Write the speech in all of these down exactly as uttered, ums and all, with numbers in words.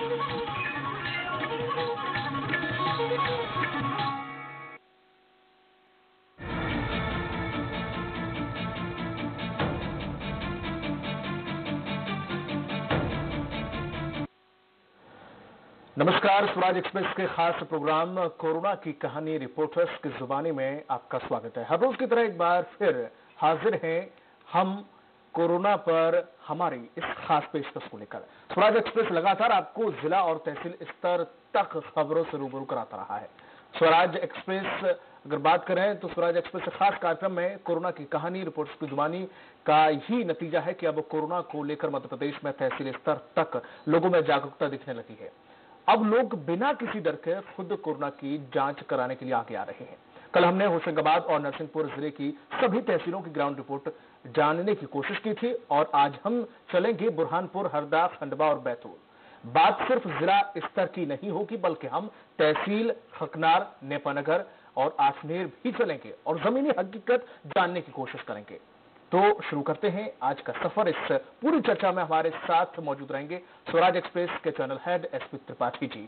नमस्कार, स्वराज एक्सप्रेस के खास प्रोग्राम कोरोना की कहानी रिपोर्टर्स की जुबानी में आपका स्वागत है। हर रोज की तरह एक बार फिर हाजिर हैं हम कोरोना पर हमारी इस खास पेशकश को लेकर। स्वराज एक्सप्रेस लगातार आपको जिला और तहसील स्तर तक खबरों से रूबरू कराता रहा है। स्वराज एक्सप्रेस अगर बात करें तो स्वराज एक्सप्रेस के खास कार्यक्रम में कोरोना की कहानी रिपोर्ट्स की जुबानी का ही नतीजा है कि अब कोरोना को लेकर मध्य प्रदेश में तहसील स्तर तक लोगों में जागरूकता दिखने लगी है। अब लोग बिना किसी डर के खुद कोरोना की जांच कराने के लिए आगे आ रहे हैं। कल हमने होशंगाबाद और नरसिंहपुर जिले की सभी तहसीलों की ग्राउंड रिपोर्ट जानने की कोशिश की थी और आज हम चलेंगे बुरहानपुर, हरदा, खंडवा और बैतूल। बात सिर्फ जिला स्तर की नहीं होगी बल्कि हम तहसील, खकनार, नेपानगर और आसमेर भी चलेंगे और जमीनी हकीकत जानने की कोशिश करेंगे। तो शुरू करते हैं आज का सफर। इस पूरी चर्चा में हमारे साथ मौजूद रहेंगे स्वराज एक्सप्रेस के channel head SP Tripathi ji.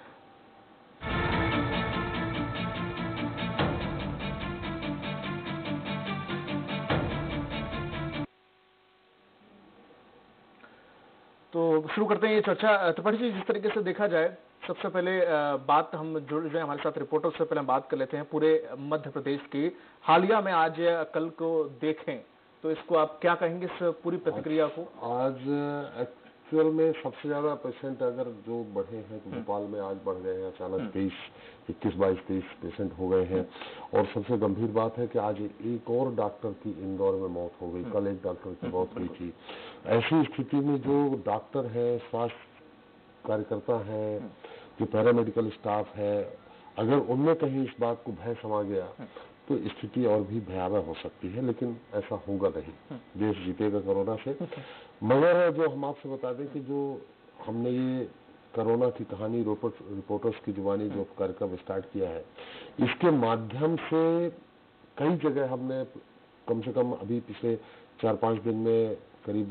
तो शुरू करते हैं ये चर्चा। त्रिपाठी जी, जिस तरीके से देखा जाए, सबसे पहले बात हम जुड़ जाए हमारे साथ रिपोर्टर से पहले बात कर लेते हैं पूरे मध्य प्रदेश की। हालिया में आज कल को देखें तो इसको आप क्या कहेंगे, इस पूरी प्रतिक्रिया को? आज एक्चुअल में सबसे ज्यादा पेशेंट अगर जो बढ़े हैं तो भोपाल में आज बढ़ गए हैं अचानक तेईस इक्कीस बाईस तेईस पेशेंट हो गए हैं। और सबसे गंभीर बात है कि आज एक और डॉक्टर की इंदौर में मौत हो गई। कल एक डॉक्टर की मौत हुई थी। ऐसी स्थिति में जो डॉक्टर है, स्वास्थ्य कार्यकर्ता है, जो पैरामेडिकल स्टाफ है, अगर उनमें कहीं इस बात को भय समा गया तो स्थिति और भी भयावह हो सकती है, लेकिन ऐसा होगा नहीं। देश जीतेगा कोरोना से। मगर जो हम आपसे बता दें कि जो हमने ये कोरोना की कहानी रिपोर्टर्स की जुबानी जो कार्यक्रम स्टार्ट किया है, इसके माध्यम से कई जगह हमने कम से कम अभी पिछले चार पांच दिन में करीब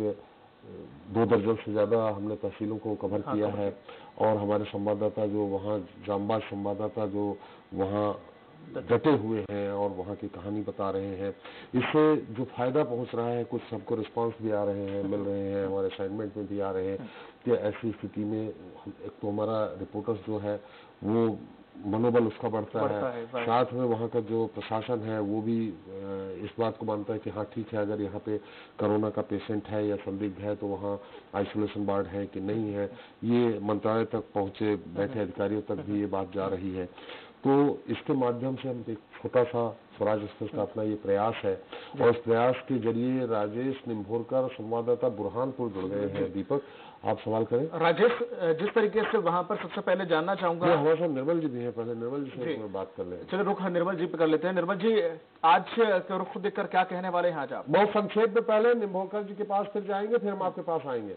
दो दर्जन से ज्यादा हमने तहसीलों को कवर किया है। और हमारे संवाददाता जो वहाँ जांबाज संवाददाता जो वहाँ डटे हुए हैं और वहाँ की कहानी बता रहे हैं, इससे जो फायदा पहुंच रहा है, कुछ सबको रिस्पांस भी आ रहे हैं, मिल रहे हैं, हमारे असाइनमेंट में भी आ रहे हैं कि ऐसी स्थिति में एक तो हमारा रिपोर्टर्स जो है वो मनोबल उसका बढ़ता, बढ़ता है, है साथ में वहाँ का जो प्रशासन है वो भी इस बात को मानता है कि हाँ ठीक है, अगर यहाँ पे कोरोना का पेशेंट है या संदिग्ध है तो वहाँ आइसोलेशन वार्ड है कि नहीं है, ये मंत्रालय तक पहुंचे बैठे अधिकारियों तक भी ये बात जा रही है। तो इसके माध्यम से हम एक छोटा सा स्वराज एक्सप्रेस का अपना ये प्रयास है और इस प्रयास के जरिए राजेश निम्भोरकर संवाददाता बुरहानपुर जुड़ गए हैं। दीपक, आप सवाल करें। राजेश, जिस तरीके से वहां पर सबसे पहले जानना चाहूंगा, हमारे साथ निर्मल जी भी हैं, पहले निर्मल जी से बात कर लें। चलो रुख निर्मल जी पे कर लेते हैं। निर्मल जी, आज के रुख देखकर क्या कहने वाले हैं आज आप? बहुत संक्षेप में पहले निम्भोरकर जी के पास फिर जाएंगे, फिर हम आपके पास आएंगे।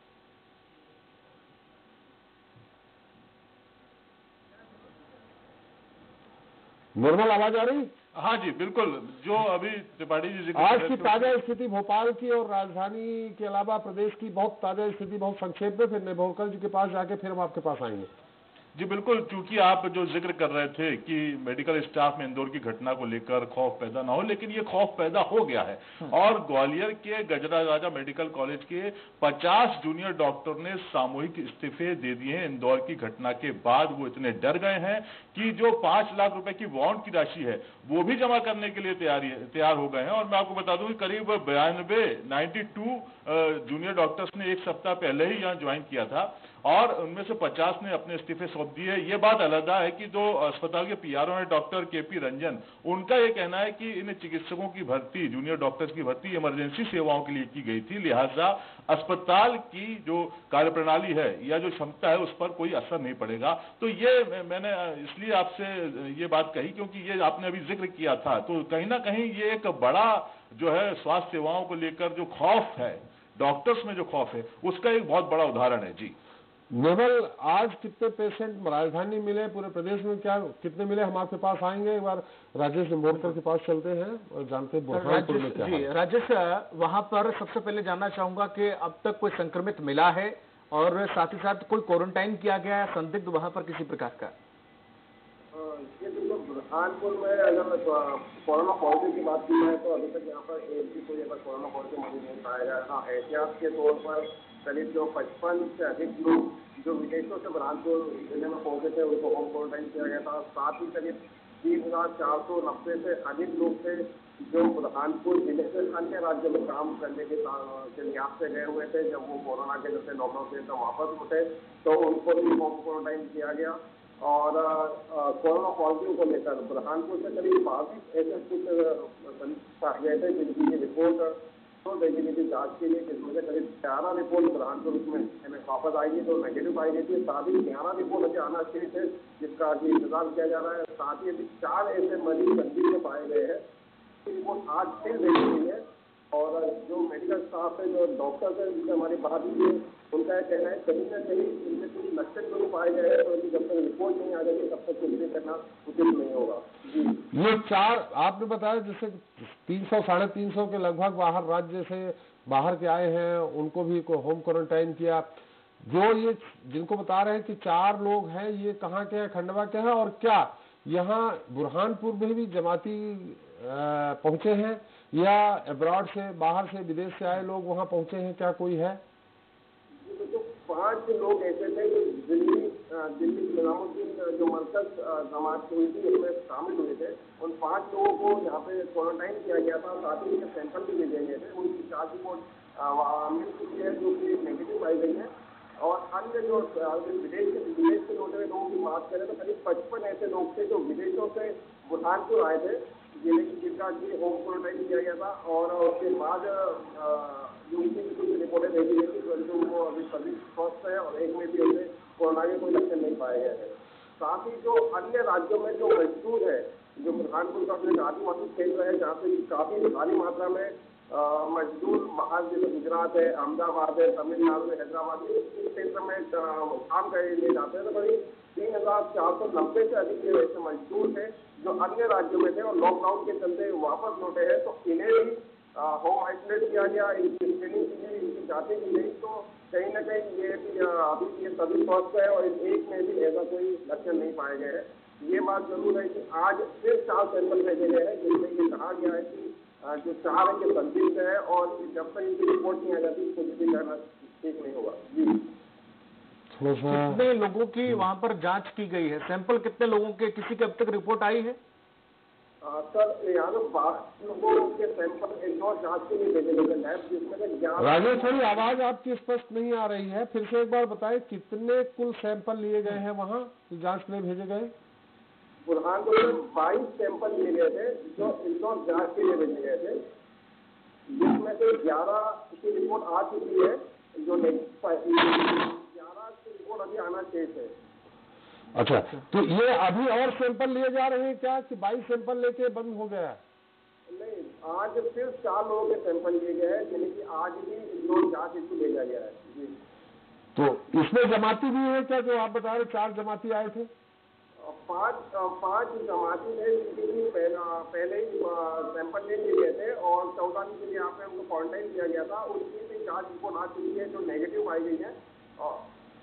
निर्मल, आवाज आ रही? हाँ जी बिल्कुल। जो अभी त्रिपाठी जी आज की ताजा स्थिति भोपाल की और राजधानी के अलावा प्रदेश की बहुत ताजा स्थिति बहुत संक्षेप में, फिर निम्भोरकर जी के पास जाके फिर हम आपके पास आएंगे। जी बिल्कुल। चूंकि आप जो जिक्र कर रहे थे कि मेडिकल स्टाफ में इंदौर की घटना को लेकर खौफ पैदा ना हो, लेकिन ये खौफ पैदा हो गया है और ग्वालियर के गजराज राजा मेडिकल कॉलेज के पचास जूनियर डॉक्टर ने सामूहिक इस्तीफे दे दिए हैं। इंदौर की घटना के बाद वो इतने डर गए हैं कि जो पांच लाख रुपए की बॉन्ड की राशि है वो भी जमा करने के लिए तैयारी तैयार हो गए हैं। और मैं आपको बता दूं कि करीब बयानबे नाइन्टी टू जूनियर डॉक्टर्स ने एक सप्ताह पहले ही यहाँ ज्वाइन किया था और उनमें से पचास ने अपने इस्तीफे सौंप दिए। ये बात अलग है कि जो अस्पताल के पीआरओ है डॉक्टर के पी रंजन, उनका ये कहना है कि इन चिकित्सकों की भर्ती, जूनियर डॉक्टर्स की भर्ती इमरजेंसी सेवाओं के लिए की गई थी, लिहाजा अस्पताल की जो कार्यप्रणाली है या जो क्षमता है उस पर कोई असर नहीं पड़ेगा। तो ये मैंने इसलिए आपसे ये बात कही क्योंकि ये आपने अभी जिक्र किया था, तो कहीं ना कहीं ये एक बड़ा जो है स्वास्थ्य सेवाओं को लेकर जो खौफ है, डॉक्टर्स में जो खौफ है, उसका एक बहुत बड़ा उदाहरण है। जी निर्मल, आज कितने पेशेंट राजधानी मिले, पूरे प्रदेश में क्या कितने मिले, हम आपके पास आएंगे। एक बार राजेश निम्भोरकर के पास चलते हैं और जानते हैं बुरहानपुर में क्या है। राजेश, वहां पर सबसे पहले जानना चाहूंगा कि अब तक कोई संक्रमित मिला है और साथ ही साथ कोई क्वारंटाइन किया गया है संदिग्ध वहां पर किसी प्रकार का? ये बिल्कुल बुरहानपुर में अगर कोरोना पॉजिटिव की बात की जाए तो अभी तक यहाँ पर एक भी कोई अगर कोरोना पॉजिटिव मरीज नहीं पाया गया। हाँ, एहतियात के तौर पर करीब जो पचपन से अधिक लोग जो विदेशों से बुरहानपुर जिले में पहुंचे थे उनको होम क्वारंटाइन किया गया था। साथ ही करीब तीन हजार चार सौ नब्बे से अधिक लोग थे जो बुरहानपुर जिले से अन्य राज्यों में काम करने के लिहाज से गए हुए थे। जब वो कोरोना के जैसे लॉकडाउन से तब वापस उठे तो उनको भी होम क्वारंटाइन किया गया। और कोरोना पॉजिटिव को लेकर बुरहानपुर से करीब बाईस ऐसे कुछ पाए गए थे जिनकी रिपोर्ट तो देखी गई थी जाँच के लिए, जिसमें से करीब ग्यारह रिपोर्ट बुरहानपुर उसमें हमें वापस आई थी तो नेगेटिव पाई गई थी। साथ ही ग्यारह रिपोर्ट अभी आना चाहिए थे जिसका अभी इंतजार किया जा रहा है। साथ ही अभी चार ऐसे मरीज संदिग्ध पाए गए हैं, रिपोर्ट आज फिर देखी गई है। और जो मेडिकल स्टाफ है, जो डॉक्टर्स है जिनसे हमारी बात हुई है, उनका यह कहना है कहीं ना कहीं इनमें कुछ लक्षण जरूर पाए गए हैं तो जब तक रिपोर्ट नहीं आ जाएगी तब तक कुछ भी करना उचित नहीं होगा। जी, ये चार आपने बताया जैसे तीन सौ साढ़े तीन सौ के लगभग बाहर राज्य से बाहर के आए हैं, उनको भी होम क्वारंटाइन किया। जो ये जिनको बता रहे हैं कि चार लोग हैं, ये कहाँ के हैं, खंडवा के हैं, और क्या यहाँ बुरहानपुर में भी जमाती पहुंचे हैं या अब्रॉड से बाहर से विदेश से आए लोग वहाँ पहुंचे हैं, क्या कोई है? तो पांच लोग ऐसे थे जो दिल्ली दिल्ली निजामुद्दीन जो मरकज जमात हुई थी उसमें शामिल हुए थे। उन पांच लोगों को यहाँ पे क्वारंटाइन किया गया था। साथ ही उनके सैंपल भी भेजे गए थे। उनकी जांच रिपोर्ट मिल चुकी है जो कि नेगेटिव आई गई है। और अन्य जो विदेश के विदेश से लौटे हुए लोगों की बात करें तो करीब पचपन ऐसे लोग थे जो विदेशों से बुरहानपुर आए थे जिले की जिनका की होम क्वारंटाइन किया गया था। और उसके बाद जो उनकी कुछ रिपोर्टें भेजी गई थी परंतु वो अभी सभी स्वस्थ है और एक में भी उनसे कोरोना के कोई लक्षण नहीं पाए गए हैं। साथ ही जो अन्य राज्यों में जो मजदूर है, जो बुरहानपुर का जो आदिवासी क्षेत्र है जहाँ से काफी भारी मात्रा में मजदूर बाहर जैसे गुजरात है, अहमदाबाद है, तमिलनाडु है, हैदराबाद है, इस क्षेत्र में काम करने लिए जाते हैं तो करीब तीन हजार चार सौ नब्बे से अधिक ऐसे मजदूर थे जो अन्य राज्यों में थे और लॉकडाउन के चलते वापस लौटे हैं। तो इन्हें भी होम आइसोलेट किया गया, इनकी स्क्रीनिंग की गई, इनकी जांचें की गई। तो कहीं ना कहीं ये भी अभी ये सभी स्वस्थ है और एक में भी ऐसा कोई लक्षण नहीं पाए गए हैं। ये बात जरूर है कि आज फिर चार सैंपल भेजे गए हैं जिनमें ये कहा गया है कि जो चार है ये संदिग्ध है और जब तक इनकी रिपोर्ट नहीं आ जाती कुछ भी करना ठीक नहीं होगा। जी, कितने लोगों की वहां पर जांच की गई है? सैंपल कितने लोगों के, किसी की अब तक रिपोर्ट आई है? आ, सर यहाँ तो बारह लोगों के सैंपल एक और जांच के लिए भेजे गए लैब जिसमें से ग्यारह। राजेश सर, आवाज आपकी स्पष्ट नहीं आ रही है, फिर से एक बार बताएं कितने कुल सैंपल लिए गए हैं वहाँ जांच के लिए भेजे गए? बुरहानपुर में बाईस सैंपल लिए गए थे जो इंदौर जांच के लिए भेजे गए थे, जिसमें से ग्यारह की रिपोर्ट आ चुकी है जो ग्यारह की रिपोर्ट अभी आना चाहिए थे। अच्छा, तो ये अभी और सैंपल लिए जा रहे हैं क्या कि बाईस सैंपल लेके बंद हो गया? नहीं, आज फिर चार लोगों के सैंपल लिए गए हैं जिन्हें कि आज भी इंदौर जांच इसको भेजा गया है। जी, तो इसमें जमाती भी है क्या जो आप बता रहे चार जमाती आए थे? पांच पांच जमाती थे जिनके लिए पहले ही सैंपल ले लिए गए थे और चौदह दिन के लिए यहाँ पे उनको क्वारंटाइन किया गया था। उनकी भी जांच रिपोर्ट आ चुकी है जो नेगेटिव आई गई है। और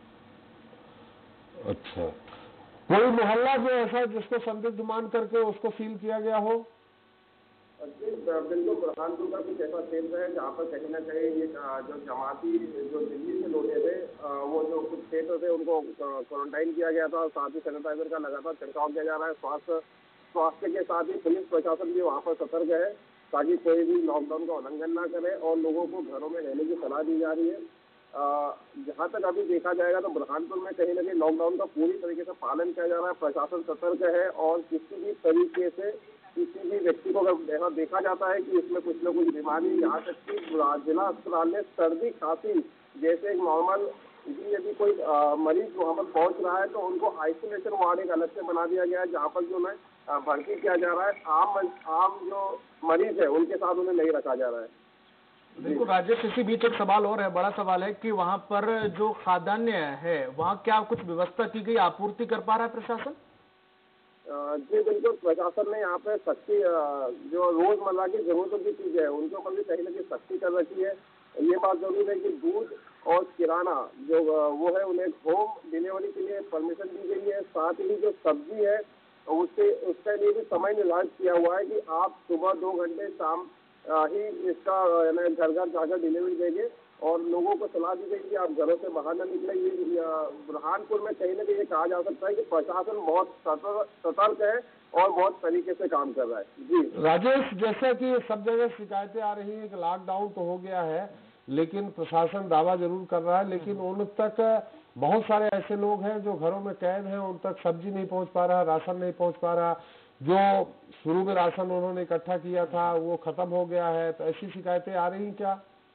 अच्छा, कोई मोहल्ला जो ऐसा जिसको संदिग्ध मान करके उसको सील किया गया हो? बिल्कुल, बुरहानपुर का कुछ ऐसा क्षेत्र है जहाँ पर कहीं ना कहीं ये जो जमाती जो दिल्ली से लौटे थे वो जो कुछ क्षेत्र थे उनको क्वारंटाइन किया गया था। साथ ही सैनिटाइजर का लगातार छिड़काव किया जा रहा है। स्वास्थ्य स्वास्थ्य के साथ ही पुलिस प्रशासन भी वहाँ पर सतर्क है ताकि कोई भी लॉकडाउन का उल्लंघन ना करे और लोगों को घरों में रहने की सलाह दी जा रही है। जहाँ तक अभी देखा जाएगा तो बुरहानपुर में कहीं ना कहीं लॉकडाउन का पूरी तरीके से पालन किया जा रहा है। प्रशासन सतर्क है और किसी भी तरीके से किसी भी व्यक्ति को अगर देखा जाता है कि इसमें कुछ न कुछ बीमारी, यहाँ तक कि जिला अस्पताल में सर्दी खांसी जैसे एक नॉर्मल यदि कोई मरीज वहाँ पर पहुँच रहा है तो उनको आइसोलेशन वार्ड एक अलग से बना दिया गया है जहाँ पर जो उन्हें भर्ती किया जा रहा है। आम आम जो मरीज है उनके साथ उन्हें नहीं रखा जा रहा है। बिल्कुल राजेश, इसी बीच एक सवाल और है, बड़ा सवाल है कि वहाँ पर जो खाद्यान्न है वहाँ क्या कुछ व्यवस्था की गई, आपूर्ति कर पा रहा है प्रशासन? जी बिल्कुल, प्रशासन ने यहाँ पे सख्ती जो रोजमर्रा की जरूरतों की चीजें है उनके ऊपर भी कहीं ना कहीं सख्ती कर रखी है। ये बात जरूर है कि दूध और किराना जो वो है उन्हें होम डिलीवरी के लिए परमिशन दी गई है। साथ ही जो सब्जी है उससे उसके लिए भी समय निर्धारित किया हुआ है कि आप सुबह दो घंटे शाम ही इसका घर घर जाकर डिलीवरी देंगे और लोगों को सलाह दी गई कि आप घरों से बाहर न निकलें। ये बुरहानपुर में कहीं ना कहीं कहा जा सकता है कि प्रशासन बहुत सतर्क है और बहुत तरीके से काम कर रहा है। जी राजेश, जैसा कि सब जगह शिकायतें आ रही हैं कि लॉकडाउन तो हो गया है, लेकिन प्रशासन दावा जरूर कर रहा है, लेकिन उन तक बहुत सारे ऐसे लोग हैं जो घरों में कैद हैं, उन तक सब्जी नहीं पहुंच पा रहा, राशन नहीं पहुंच पा रहा, जो शुरू में राशन उन्होंने इकट्ठा किया था वो खत्म हो गया है। तो ऐसी शिकायतें आ रही क्या?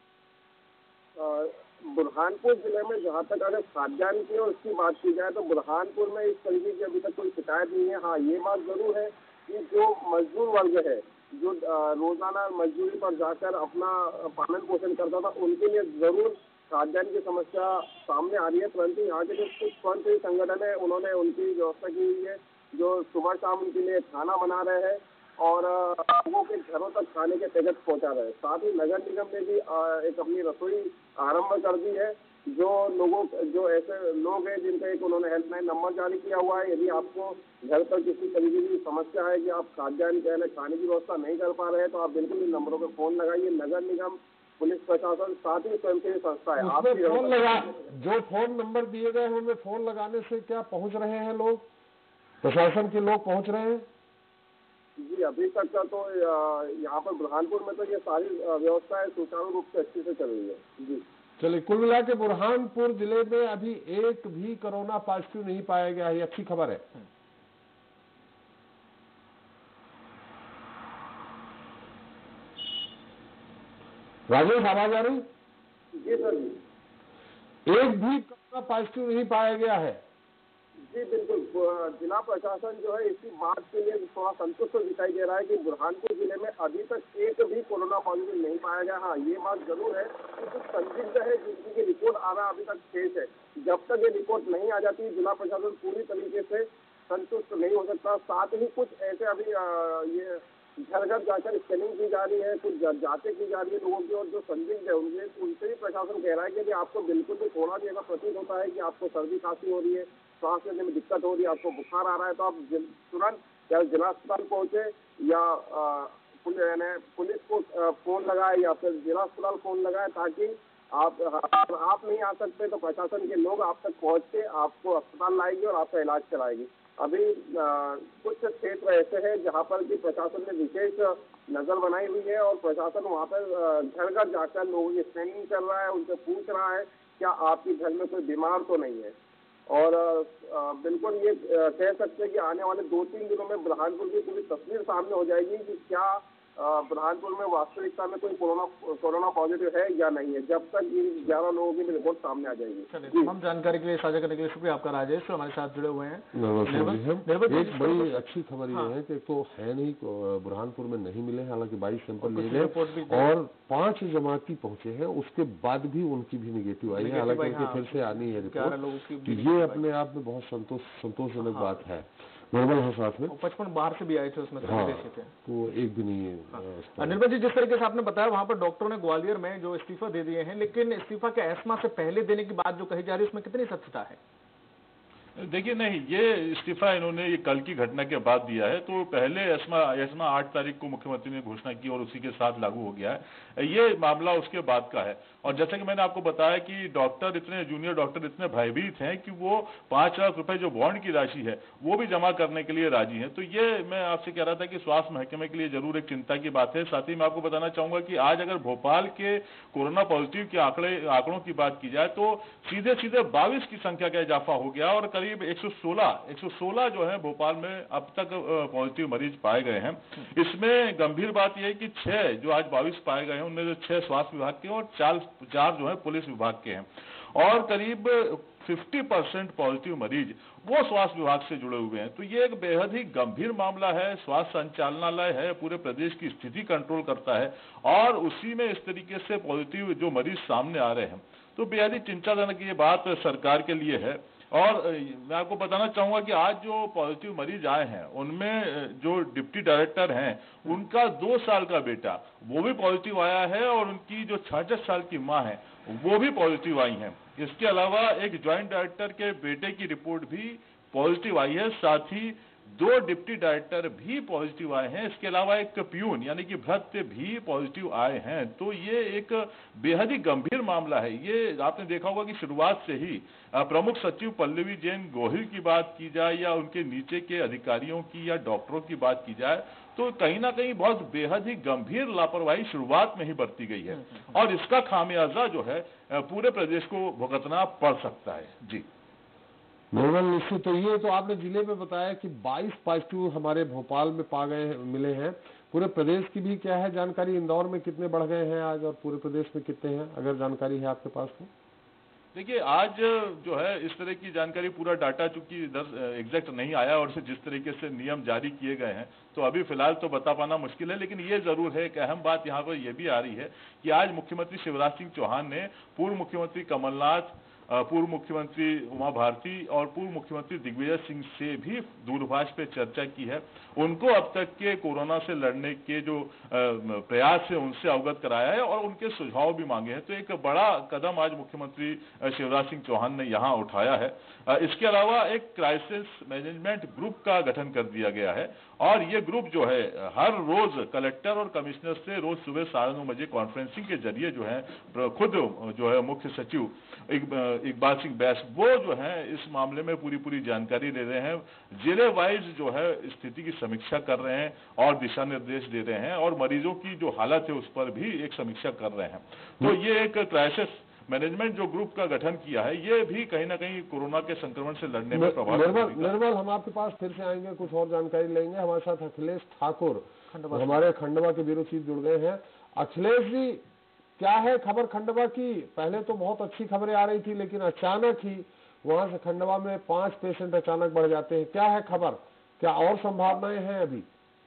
बुरहानपुर जिले में जहाँ तक अगर खाद्यान्न की और उसकी बात की जाए तो बुरहानपुर में इस तरीके की अभी तक कोई शिकायत नहीं है। हाँ, ये बात जरूर है कि जो मजदूर वर्ग है जो रोजाना मजदूरी पर जाकर अपना पालन पोषण करता था, उनके लिए जरूर खाद्यान्न की समस्या सामने आ रही है। परंतु यहाँ के जो कुछ स्वयंसेवी संगठन है उन्होंने उनकी व्यवस्था की हुई है, जो सुबह शाम उनके लिए खाना बना रहे हैं और लोगों के घरों तक खाने के पैकेट पहुंचा रहे हैं। साथ ही नगर निगम ने भी एक अपनी रसोई आरंभ कर दी है। जो लोगों जो ऐसे लोग हैं जिनका एक उन्होंने हेल्पलाइन नंबर जारी किया हुआ है, यदि आपको घर पर किसी तरीके की समस्या है कि आप खाद्यान्न कहने खाने की व्यवस्था नहीं कर पा रहे हैं तो आप बिल्कुल इन नंबरों पर फोन लगाइए। नगर निगम, पुलिस प्रशासन, साथ ही स्वयंसेवी संस्था है आप फोन लगा जो फोन नंबर दिए गए हैं उनमें फोन लगाने से क्या पहुंच रहे हैं लोग, प्रशासन के लोग पहुंच रहे हैं? जी, अभी तक का तो यहाँ पर बुरहानपुर में तो ये सारी व्यवस्थाएं सुचारू रूप से अच्छी से चल रही है। जी चलिए, कुल मिला के बुरहानपुर जिले में अभी एक भी कोरोना पॉजिटिव नहीं पाया गया है, ये अच्छी खबर है। राजेश, आवाज आ रही? जी सर जी। एक भी कोरोना पॉजिटिव नहीं पाया गया है? जी बिल्कुल, जिला प्रशासन जो है इसी बात के लिए थोड़ा संतुष्ट दिखाई दे रहा है कि बुरहानपुर जिले में अभी तक एक भी कोरोना पॉजिटिव नहीं पाया गया। हाँ, ये बात जरूर है कि कुछ संदिग्ध है जिनकी रिपोर्ट आ रहा अभी तक शेष है। जब तक ये रिपोर्ट नहीं आ जाती जिला प्रशासन पूरी तरीके से संतुष्ट नहीं हो सकता। साथ ही कुछ ऐसे अभी ये घर घर जाकर स्कैनिंग की जा रही है, कुछ जांचें की जा रही है लोगों की, और जो संदिग्ध है उनसे उनसे भी प्रशासन कह रहा है कि यदि आपको बिल्कुल भी थोड़ा भी ऐसा प्रतीत होता है कि आपको सर्दी खांसी हो रही है, सांस लेने में दिक्कत हो रही है, आपको बुखार आ रहा है, तो आप तुरंत या जिला अस्पताल पहुंचे या पुलिस को फोन लगाए या फिर जिला अस्पताल फोन लगाए, ताकि आप आप नहीं आ सकते तो प्रशासन के लोग आप तक पहुंच के आपको अस्पताल लाएंगे और आपका इलाज कराएंगे। अभी आ, कुछ क्षेत्र ऐसे हैं जहां पर भी प्रशासन ने विशेष नजर बनाई हुई है और प्रशासन वहां पर घर घर जाकर लोगों की स्क्रीनिंग कर रहा है, उनसे पूछ रहा है क्या आपके घर में कोई बीमार तो नहीं है। और आ, बिल्कुल ये कह सकते हैं कि आने वाले दो तीन दिनों में बुरहानपुर की पूरी तस्वीर सामने हो जाएगी कि क्या बुरहानपुर में वास्तविकता में कोई कोरोना कोरोना पॉजिटिव है या नहीं है, जब तक इन ग्यारह लोगों की रिपोर्ट सामने आ जाएगी। हम जानकारी के लिए साझा करने के लिए शुक्रिया आपका राजेश, हमारे साथ जुड़े हुए हैं। एक बड़ी अच्छी खबर ये है कि तो है नहीं बुरहानपुर में नहीं मिले, हालांकि बाईस सैंपल लिए गए और पांच जमाती पहुंचे हैं, उसके बाद भी उनकी भी निगेटिव आई है, हालांकि उनकी फिर से आनी है रिपोर्ट। ये अपने आप में बहुत संतोष संतोषजनक बात है। निर्मल है साथ में, पचपन बाहर से भी आए थे उसमें। हाँ, थे तो एक भी नहीं है। हाँ। निर्मल जी, जिस तरीके से आपने बताया वहां पर डॉक्टरों ने ग्वालियर में जो इस्तीफा दे दिए हैं, लेकिन इस्तीफा के एस्मा से पहले देने की बात जो कही जा रही है उसमें कितनी सत्यता है? देखिए, नहीं, ये इस्तीफा इन्होंने ये कल की घटना के बाद दिया है, तो पहले एस्मा एस्मा आठ तारीख को मुख्यमंत्री ने घोषणा की और उसी के साथ लागू हो गया है। ये मामला उसके बाद का है। और जैसा कि मैंने आपको बताया कि डॉक्टर इतने जूनियर डॉक्टर इतने भयभीत हैं कि वो पांच लाख रुपए जो बॉन्ड की राशि है वो भी जमा करने के लिए राजी है। तो ये मैं आपसे कह रहा था कि स्वास्थ्य महकमे के लिए जरूर एक चिंता की बात है। साथ ही मैं आपको बताना चाहूंगा कि आज अगर भोपाल के कोरोना पॉजिटिव के आंकड़े आंकड़ों की बात की जाए तो सीधे सीधे बाईस की संख्या का इजाफा हो गया और करीब एक सौ सोलह जो है भोपाल में अब तक पॉजिटिव मरीज पाए गए हैं। इसमें गंभीर बात यह है कि छह जो आज बाईस पाए गए हैं उनमें से छह स्वास्थ्य विभाग के और चार चार जो है पुलिस विभाग के हैं और करीब पचास परसेंट पॉजिटिव मरीज वो स्वास्थ्य विभाग से जुड़े हुए हैं। तो ये एक बेहद ही गंभीर मामला है। स्वास्थ्य संचालनालय है पूरे प्रदेश की स्थिति कंट्रोल करता है और उसी में इस तरीके से पॉजिटिव जो मरीज सामने आ रहे हैं तो बेहद ही चिंताजनक ये बात सरकार के लिए है। और मैं आपको बताना चाहूंगा कि आज जो पॉजिटिव मरीज आए हैं उनमें जो डिप्टी डायरेक्टर हैं उनका दो साल का बेटा वो भी पॉजिटिव आया है और उनकी जो छियासठ साल की मां है वो भी पॉजिटिव आई हैं। इसके अलावा एक ज्वाइंट डायरेक्टर के बेटे की रिपोर्ट भी पॉजिटिव आई है, साथ ही दो डिप्टी डायरेक्टर भी पॉजिटिव आए हैं। इसके अलावा एक प्यून यानी कि भृत्य भी पॉजिटिव आए हैं। तो ये एक बेहद ही गंभीर मामला है। ये आपने देखा होगा कि शुरुआत से ही प्रमुख सचिव पल्लवी जैन गोहिल की बात की जाए या उनके नीचे के अधिकारियों की या डॉक्टरों की बात की जाए तो कहीं ना कहीं बहुत बेहद ही गंभीर लापरवाही शुरुआत में ही बरती गई है और इसका खामियाजा जो है पूरे प्रदेश को भुगतना पड़ सकता है। जी निर्मल, निश्चित। तो ये तो आपने जिले में बताया कि बाईस पॉजिटिव हमारे भोपाल में पा गए मिले हैं। पूरे प्रदेश की भी क्या है जानकारी? इंदौर में कितने बढ़ गए हैं आज और पूरे प्रदेश में कितने हैं, अगर जानकारी है आपके पास तो? देखिए, आज जो है इस तरह की जानकारी, पूरा डाटा चूंकि एग्जैक्ट नहीं आया और जिस तरीके से नियम जारी किए गए हैं तो अभी फिलहाल तो बता पाना मुश्किल है। लेकिन ये जरूर है कि अहम बात यहाँ पर यह भी आ रही है कि आज मुख्यमंत्री शिवराज सिंह चौहान ने पूर्व मुख्यमंत्री कमलनाथ, पूर्व मुख्यमंत्री उमा भारती और पूर्व मुख्यमंत्री दिग्विजय सिंह से भी दूरभाष पे चर्चा की है। उनको अब तक के कोरोना से लड़ने के जो प्रयास है उनसे अवगत कराया है और उनके सुझाव भी मांगे हैं। तो एक बड़ा कदम आज मुख्यमंत्री शिवराज सिंह चौहान ने यहां उठाया है। इसके अलावा एक क्राइसिस मैनेजमेंट ग्रुप का गठन कर दिया गया है और ये ग्रुप जो है हर रोज कलेक्टर और कमिश्नर से रोज सुबह साढ़े नौ बजे कॉन्फ्रेंसिंग के जरिए जो है खुद जो है मुख्य सचिव इकबाल सिंह बैस वो जो है इस मामले में पूरी पूरी जानकारी ले रहे हैं, जिले वाइज जो है स्थिति की समीक्षा कर रहे हैं और दिशा निर्देश दे रहे हैं और मरीजों की जो हालत है उस पर भी एक समीक्षा कर रहे हैं। तो ये एक क्राइसिस मैनेजमेंट जो ग्रुप का गठन किया है ये भी कहीं ना कहीं कोरोना के संक्रमण से लड़ने में प्रभावी। निर्मल, निर्मल हम आपके पास फिर से आएंगे, कुछ और जानकारी लेंगे। हमारे साथ अखिलेश ठाकुर हमारे खंडवा के ब्यूरो चीफ जुड़ गए हैं। अखिलेश जी, क्या है खबर खंडवा की? पहले तो बहुत अच्छी खबरें आ रही थी लेकिन अचानक ही वहां से खंडवा में पांच पेशेंट अचानक बढ़ जाते हैं, क्या है खबर? क्या और संभावनाएं हैं अभी?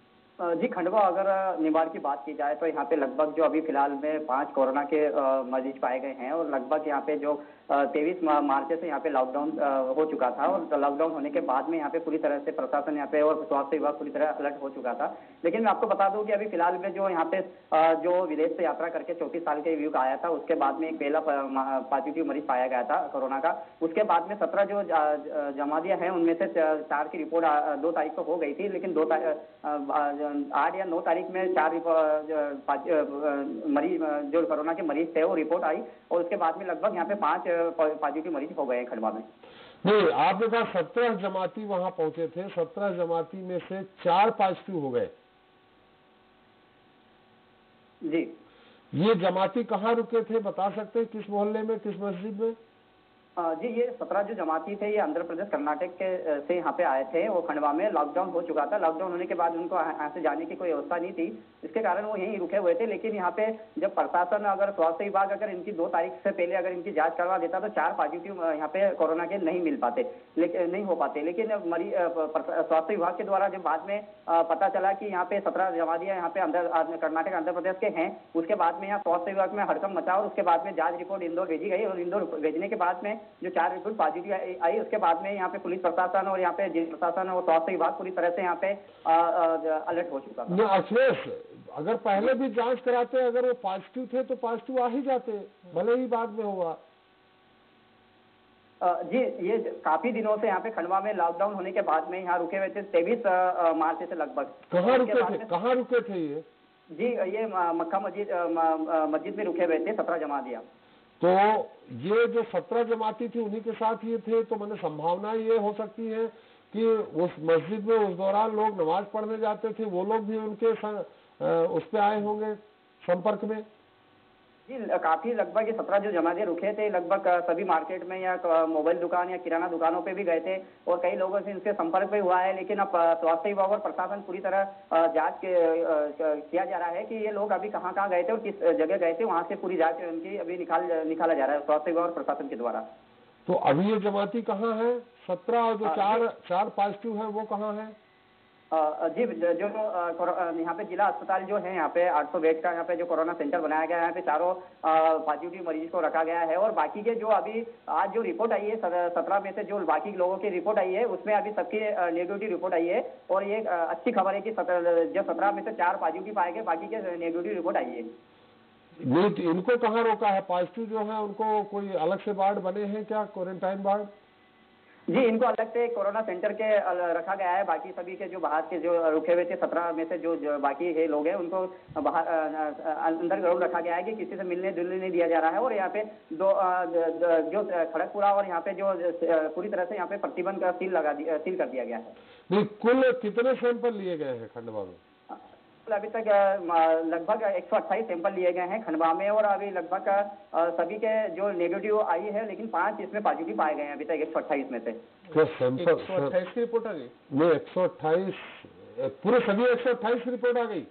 जी, खंडवा अगर निवाड़ की बात की जाए तो यहाँ पे लगभग जो अभी फिलहाल में पांच कोरोना के मरीज पाए गए हैं और लगभग यहाँ पे जो तेईस मार्च से यहाँ पे लॉकडाउन हो चुका था और लॉकडाउन होने के बाद में यहाँ पे पूरी तरह से प्रशासन यहाँ पे और स्वास्थ्य विभाग पूरी तरह अलर्ट हो चुका था। लेकिन मैं आपको बता दूं कि अभी फिलहाल में जो यहाँ पे जो विदेश से यात्रा करके चौंतीस साल के युवक आया था उसके बाद में एक पहला पॉजिटिव मरीज पाया गया था कोरोना का। उसके बाद में सत्रह जो जमातियां हैं उनमें से चार की रिपोर्ट दो तारीख को हो गई थी, लेकिन दो आठ या नौ तारीख में चार मरीज जो कोरोना के मरीज थे वो रिपोर्ट आई और उसके बाद में लगभग यहाँ पे पांच पॉजिटिव मरीज हो गए खंडवा में। नहीं, आपके पास सत्रह जमाती वहां पहुंचे थे, सत्रह जमाती में से चार पॉजिटिव हो गए। जी, ये जमाती कहाँ रुके थे, बता सकते हैं? किस मोहल्ले में, किस मस्जिद में? जी, ये सत्रह जो जमाती थे ये आंध्र प्रदेश कर्नाटक के से यहाँ पे आए थे। वो खंडवा में लॉकडाउन हो चुका था, लॉकडाउन होने के बाद उनको यहाँ से जाने की कोई व्यवस्था नहीं थी, इसके कारण वो यहीं रुके हुए थे। लेकिन यहाँ पे जब प्रशासन अगर स्वास्थ्य विभाग अगर इनकी दो तारीख से पहले अगर इनकी जांच करवा देता तो चार पॉजिटिव यहाँ पे कोरोना के नहीं मिल पाते, लेकिन नहीं हो पाते। लेकिन मरीज स्वास्थ्य विभाग के द्वारा जब बाद में पता चला कि यहाँ पे सत्रह जमातियां यहाँ पे अंदर कर्नाटक आंध्र प्रदेश के हैं, उसके बाद में यहाँ स्वास्थ्य विभाग में हड़कंप मचा और उसके बाद में जांच रिपोर्ट इंदौर भेजी गई और इंदौर भेजने के बाद में जो चार रिपोर्ट पॉजिटिव आई उसके बाद में यहाँ पे पुलिस प्रशासन और यहाँ पे जिला प्रशासन और स्वास्थ्य विभाग पूरी तरह से यहाँ पे अलर्ट हो चुका था। अखिलेश, अगर पहले भी जांच कराते, अगर वो पॉजिटिव थे तो पॉजिटिव आ ही जाते, भले ही बाद में हुआ। जी, ये काफी दिनों से यहाँ पे खंडवा में लॉकडाउन होने के बाद में यहाँ रुके हुए थे तेईस मार्च से लगभग। कहाँ रुके थे? कहाँ रुके थे ये? जी, ये मक्का मस्जिद मस्जिद में रुके हुए थे सत्रह जमातियां। तो ये जो सत्रह जमाती थी उन्हीं के साथ ये थे, तो मैंने संभावना ये हो सकती है कि उस मस्जिद में उस दौरान लोग नमाज पढ़ने जाते थे, वो लोग भी उनके उस पे आए होंगे संपर्क में। जी, काफी लगभग ये सत्रह जो जमातियां रुके थे लगभग सभी मार्केट में या मोबाइल दुकान या किराना दुकानों पे भी गए थे और कई लोगों से इनसे संपर्क भी हुआ है। लेकिन अब स्वास्थ्य विभाग और प्रशासन पूरी तरह जांच किया जा रहा है कि ये लोग अभी कहाँ कहाँ गए थे और किस जगह गए थे, वहां से पूरी जांच उनकी अभी निकाल निकाला जा रहा है स्वास्थ्य विभाग और प्रशासन के द्वारा। तो अभी ये जमाती कहाँ है? सत्रह और जो चार चार पॉजिटिव है वो कहाँ है? जी, जो जो यहाँ पे जिला अस्पताल जो है, यहाँ पे आठ सौ बेड का यहाँ पे जो कोरोना सेंटर बनाया गया है, यहाँ पे चारों पॉजिटिव मरीज को रखा गया है। और बाकी के जो अभी आज जो रिपोर्ट आई है, सत्रह में से जो बाकी लोगों की रिपोर्ट आई है, उसमें अभी सबकी नेगेटिव रिपोर्ट आई है। और ये अच्छी खबर है कि जो सत्रह में से चार पॉजिटिव पाए गए, बाकी के नेगेटिव रिपोर्ट आई है। ये इनको कहाँ रोका है? पॉजिटिव जो है उनको कोई अलग से वार्ड बने हैं क्या, क्वारंटाइन वार्ड? जी, इनको अलग से कोरोना सेंटर के रखा गया है। बाकी सभी के जो बाहर के जो रुके हुए थे, सत्रह में से जो, जो बाकी है लोग हैं, उनको बाहर अंदर जरूर रखा गया है कि किसी से मिलने जुलने नहीं दिया जा रहा है। और यहाँ पे दो जो खड़गपुरा और यहाँ पे जो पूरी तरह से यहाँ पे प्रतिबंध का सील लगा सील कर दिया गया है। नहीं, कुल कितने सैंपल लिए गए हैं खंडवा में? अभी तक लगभग एक सौ अट्ठाईस सैंपल लिए गए हैं खंडवा में। और अभी लगभग सभी के जो नेगेटिव आई है, लेकिन पांच इसमें पॉजिटिव पाए गए हैं अभी तक एक सौ अट्ठाईस में से। तो सैंपल एक सौ अट्ठाईस की रिपोर्ट आ गई? नहीं, एक सौ अट्ठाईस पूरे सभी एक सौ अट्ठाईस की रिपोर्ट आ गई?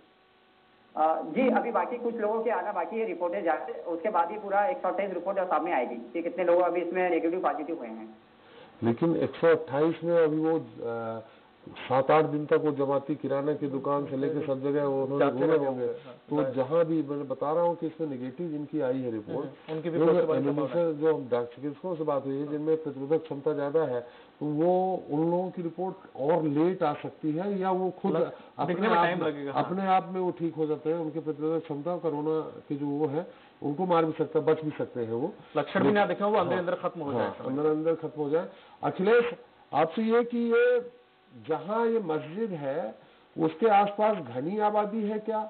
जी, अभी बाकी कुछ लोगों के आना बाकी है, रिपोर्टें जाते, उसके बाद ही पूरा एक सौ अट्ठाईस रिपोर्ट सामने आएगी कि कितने लोग अभी इसमें नेगेटिव पॉजिटिव हुए हैं। लेकिन एक सौ अट्ठाईस में अभी वो आ, सात आठ दिन तक वो जमाती किराना की दुकान से लेकर सब जगह उन्होंने घूमे होंगे। तो जहां भी मैं बता रहा हूँ कि इसमें निगेटिव जिनकी आई है रिपोर्ट, उनकी भी जो डॉक्टर चिकित्सकों से बात हुई है जिनमें प्रतिरोधक क्षमता ज्यादा है, तो वो उन लोगों की रिपोर्ट और लेट आ सकती है, या वो खुद अपने आप अपने आप में वो ठीक हो जाते हैं। उनकी प्रतिरोधक क्षमता कोरोना की जो वो है उनको मार भी सकता है, बच भी सकते हैं। वो लक्षण भी ना देखें, वो अंदर अंदर खत्म हो जाए, अंदर अंदर खत्म हो जाए। अखिलेश, आपसे ये कि ये जहाँ ये मस्जिद है उसके आसपास घनी आबादी है क्या?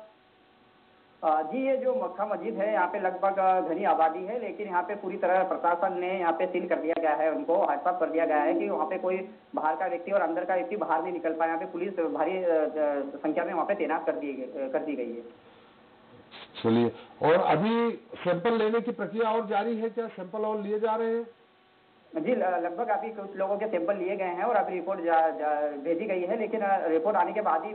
जी, ये जो मक्का मस्जिद है, यहाँ पे लगभग घनी आबादी है, लेकिन यहाँ पे पूरी तरह प्रशासन ने यहाँ पे सील कर दिया गया है, उनको हटसाफ कर दिया गया है कि वहाँ पे कोई बाहर का व्यक्ति और अंदर का व्यक्ति बाहर नहीं निकल पाए। यहाँ पे पुलिस भारी संख्या में वहाँ पे तैनात कर दी कर दी गई है। चलिए, और अभी सैंपल लेने की प्रक्रिया और जारी है क्या? सैंपल और लिए जा रहे हैं? जी, लगभग अभी कुछ लोगों के सैंपल लिए गए हैं और अभी रिपोर्ट भेजी गई है, लेकिन रिपोर्ट आने के बाद ही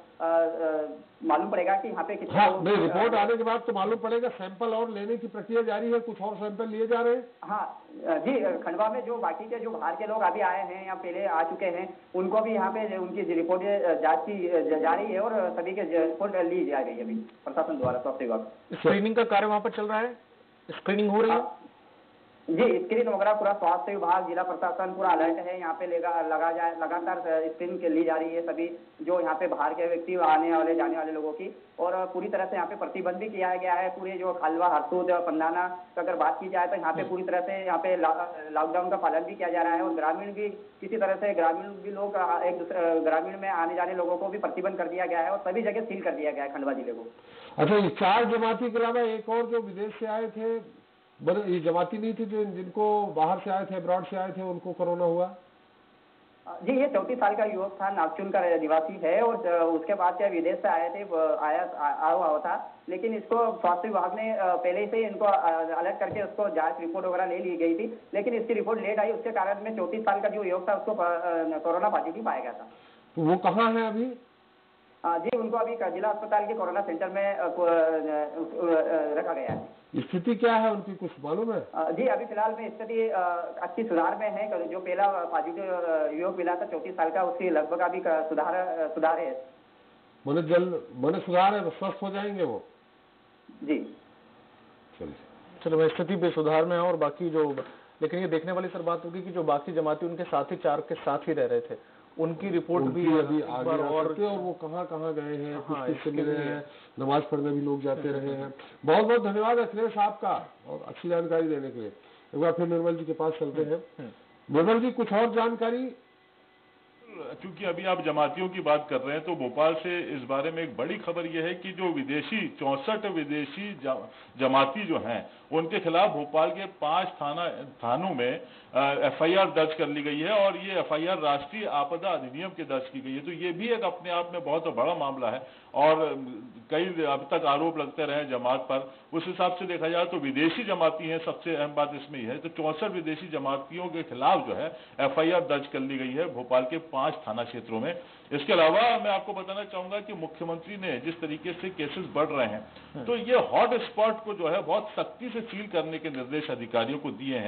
मालूम पड़ेगा कि यहाँ पे कितने। हाँ, नहीं, रिपोर्ट आने के बाद तो मालूम पड़ेगा। सैंपल और लेने की प्रक्रिया जारी है, कुछ और सैंपल लिए जा रहे हैं? हाँ जी, खंडवा में जो बाकी के जो बाहर के लोग अभी आए हैं या पहले आ चुके हैं, उनको भी यहाँ पे उनकी रिपोर्ट जांच की जा रही है और सभी के रिपोर्ट ली जा रही है अभी प्रशासन द्वारा, स्वास्थ्य विभाग। स्क्रीनिंग का कार्य वहाँ पर चल रहा है, स्क्रीनिंग हो रही है? जी, स्क्रीन वगैरह पूरा स्वास्थ्य विभाग, जिला प्रशासन पूरा अलर्ट है। यहाँ पे लगा लगा जाए लगातार स्क्रीन के ली जा रही है सभी जो यहाँ पे बाहर के व्यक्ति आने वाले जाने वाले लोगों की। और पूरी तरह से यहाँ पे प्रतिबंध भी किया गया है। पूरे जो खालवा, हरसूद, पंदाना की अगर बात की जाए तो यहाँ पे पूरी तरह से यहाँ पे लॉकडाउन का पालन भी किया जा रहा है। और ग्रामीण भी किसी तरह से ग्रामीण भी लोग एक दूसरे ग्रामीण में आने जाने लोगों को भी प्रतिबंध कर दिया गया है और सभी जगह सील कर दिया गया है खंडवा जिले को। अच्छा, ये चार जमाती के अलावा एक और जो विदेश से आए थे, ये जमाती नहीं थी जो जिनको बाहर से आए थे, अब्रॉड से आए थे, उनको कोरोना हुआ? जी, ये चौतीस साल का युवक था, नागचुन का निवासी है और उसके बाद क्या विदेश से आए थे, आया आया हुआ था। लेकिन इसको स्वास्थ्य विभाग ने पहले से इनको अलर्ट करके उसको जांच रिपोर्ट वगैरह ले ली गई थी, लेकिन इसकी रिपोर्ट लेट आई। उसके कारण में चौतीस साल का जो युवक था उसको कोरोना पॉजिटिव पाया गया था। तो वो कहाँ है अभी? जी, उनको अभी जिला अस्पताल के कोरोना सेंटर में रखा गया है। स्थिति क्या है उनकी, कुछ मालूम है? जी, अभी फिलहाल में स्थिति अच्छी सुधार में है। जो पहला पॉजिटिव युवक मिला था चौतीस साल का, उसकी लगभग अभी सुधार सुधार है। मैंने जल्द मैंने सुधार है, स्वस्थ हो जाएंगे वो? जी, चलिए चलो, स्थिति पे सुधार में है। और बाकी जो, लेकिन ये देखने वाली सर बात होगी कि जो बाकी जमाती उनके साथी चार के साथ ही रह रहे थे, उनकी रिपोर्ट भी अभी आगे और और वो कहाँ कहाँ गए हैं, हाँ, किस किस मिले हैं, नमाज पढ़ने भी लोग जाते रहे हैं। बहुत बहुत धन्यवाद अखिलेश आपका और अच्छी जानकारी देने के लिए। एक बार फिर निर्मल जी के पास चलते हैं। निर्मल जी, कुछ और जानकारी? क्योंकि अभी आप जमातियों की बात कर रहे हैं तो भोपाल से इस बारे में एक बड़ी खबर यह है कि जो विदेशी चौसठ विदेशी जमाती जो हैं उनके खिलाफ भोपाल के पांच थाना थानों में एफ आई आर दर्ज कर ली गई है और ये एफ आई आर राष्ट्रीय आपदा अधिनियम के दर्ज की गई है। तो ये भी एक अपने आप में बहुत बड़ा मामला है और कई अब तक आरोप लगते रहे जमात पर। उस हिसाब से देखा जाए तो विदेशी जमाती हैं, सबसे अहम बात इसमें यह है। तो चौसठ विदेशी जमातियों के खिलाफ जो है एफ आई आर दर्ज कर ली गई है भोपाल के पांच थाना क्षेत्रों में। इसके अलावा मैं आपको बताना चाहूंगा कि मुख्यमंत्री ने जिस तरीके से केसेस बढ़ रहे हैं तो ये हॉट स्पॉट को जो है बहुत सख्ती से सील करने के निर्देश अधिकारियों को दिए हैं।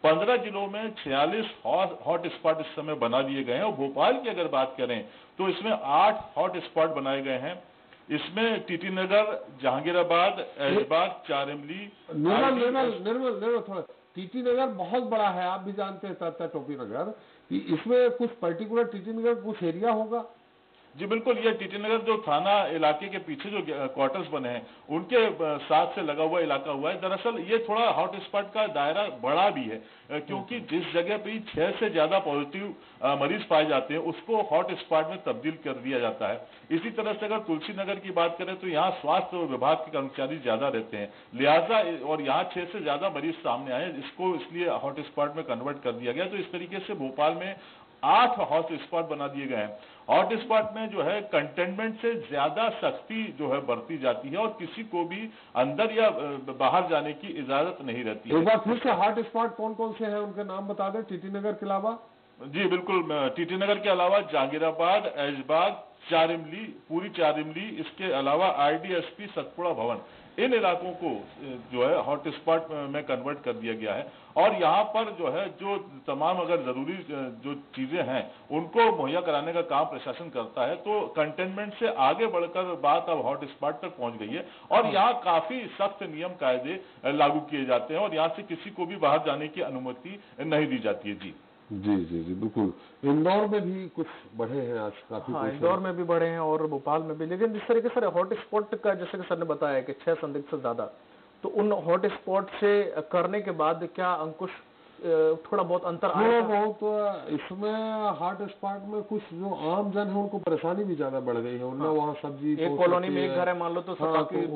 पंद्रह जिलों में छियालीस हॉट स्पॉट इस समय बना दिए गए हैं। और भोपाल की अगर बात करें तो इसमें आठ हॉट स्पॉट बनाए गए हैं। इसमें टीटी नगर, जहांगीराबाद, ऐशबाग, चारिमली, निर्मल निर्मल निर्मल निर्मल थोड़ा टीटी नगर बहुत बड़ा है, आप भी जानते हैं तात्या टोपी नगर, इसमें कुछ पर्टिकुलर टीटी नगर कुछ एरिया होगा? जी बिल्कुल, ये टीटी नगर जो थाना इलाके के पीछे जो क्वार्टर्स बने हैं उनके साथ से लगा हुआ इलाका हुआ है। दरअसल ये थोड़ा हॉट स्पॉट का दायरा बड़ा भी है, क्योंकि जिस जगह पे छह से ज्यादा पॉजिटिव मरीज पाए जाते हैं उसको हॉट स्पॉट में तब्दील कर दिया जाता है। इसी तरह से अगर तुलसी नगर की बात करें तो यहाँ स्वास्थ्य विभाग के कर्मचारी ज्यादा रहते हैं, लिहाजा और यहाँ छह से ज्यादा मरीज सामने आए, इसको इसलिए हॉट स्पॉट में कन्वर्ट कर दिया गया। तो इस तरीके से भोपाल में आठ हॉट स्पॉट बना दिए गए हैं। हॉट स्पॉट में जो है कंटेनमेंट से ज्यादा सख्ती जो है बरती जाती है और किसी को भी अंदर या बाहर जाने की इजाजत नहीं रहती है। एक बार फिर से हॉट स्पॉट कौन कौन से हैं उनके नाम बता दें टीटी नगर के अलावा? जी बिल्कुल, टीटी नगर के अलावा जहांगीराबाद, ऐशबाग, चारिमली, पूरी चारिमली, इसके अलावा आईडीएसपी, सतपुड़ा भवन, इन इलाकों को जो है हॉट स्पॉट में कन्वर्ट कर दिया गया है। और यहाँ पर जो है जो तमाम अगर जरूरी जो चीजें हैं उनको मुहैया कराने का काम प्रशासन करता है। तो कंटेनमेंट से आगे बढ़कर बात अब हॉट स्पॉट तक पहुंच गई है और यहाँ काफी सख्त नियम कायदे लागू किए जाते हैं और यहाँ से किसी को भी बाहर जाने की अनुमति नहीं दी जाती है। जी जी जी जी बिल्कुल। इंदौर में भी कुछ बढ़े हैं आज काफी? हाँ, इंदौर में भी बढ़े हैं और भोपाल में भी। लेकिन जिस तरीके से हॉट स्पॉट का जैसे कि सर ने बताया कि छह संदिग्ध से ज्यादा, तो उन हॉट स्पॉट से करने के बाद क्या अंकुश थोड़ा बहुत अंतर आया? थोड़ा बहुत इसमें हॉट स्पॉट में कुछ जो आम जन है उनको परेशानी भी ज्यादा बढ़ गई है। उनने वहाँ सब्जी, एक कॉलोनी में एक घर है मान लो तो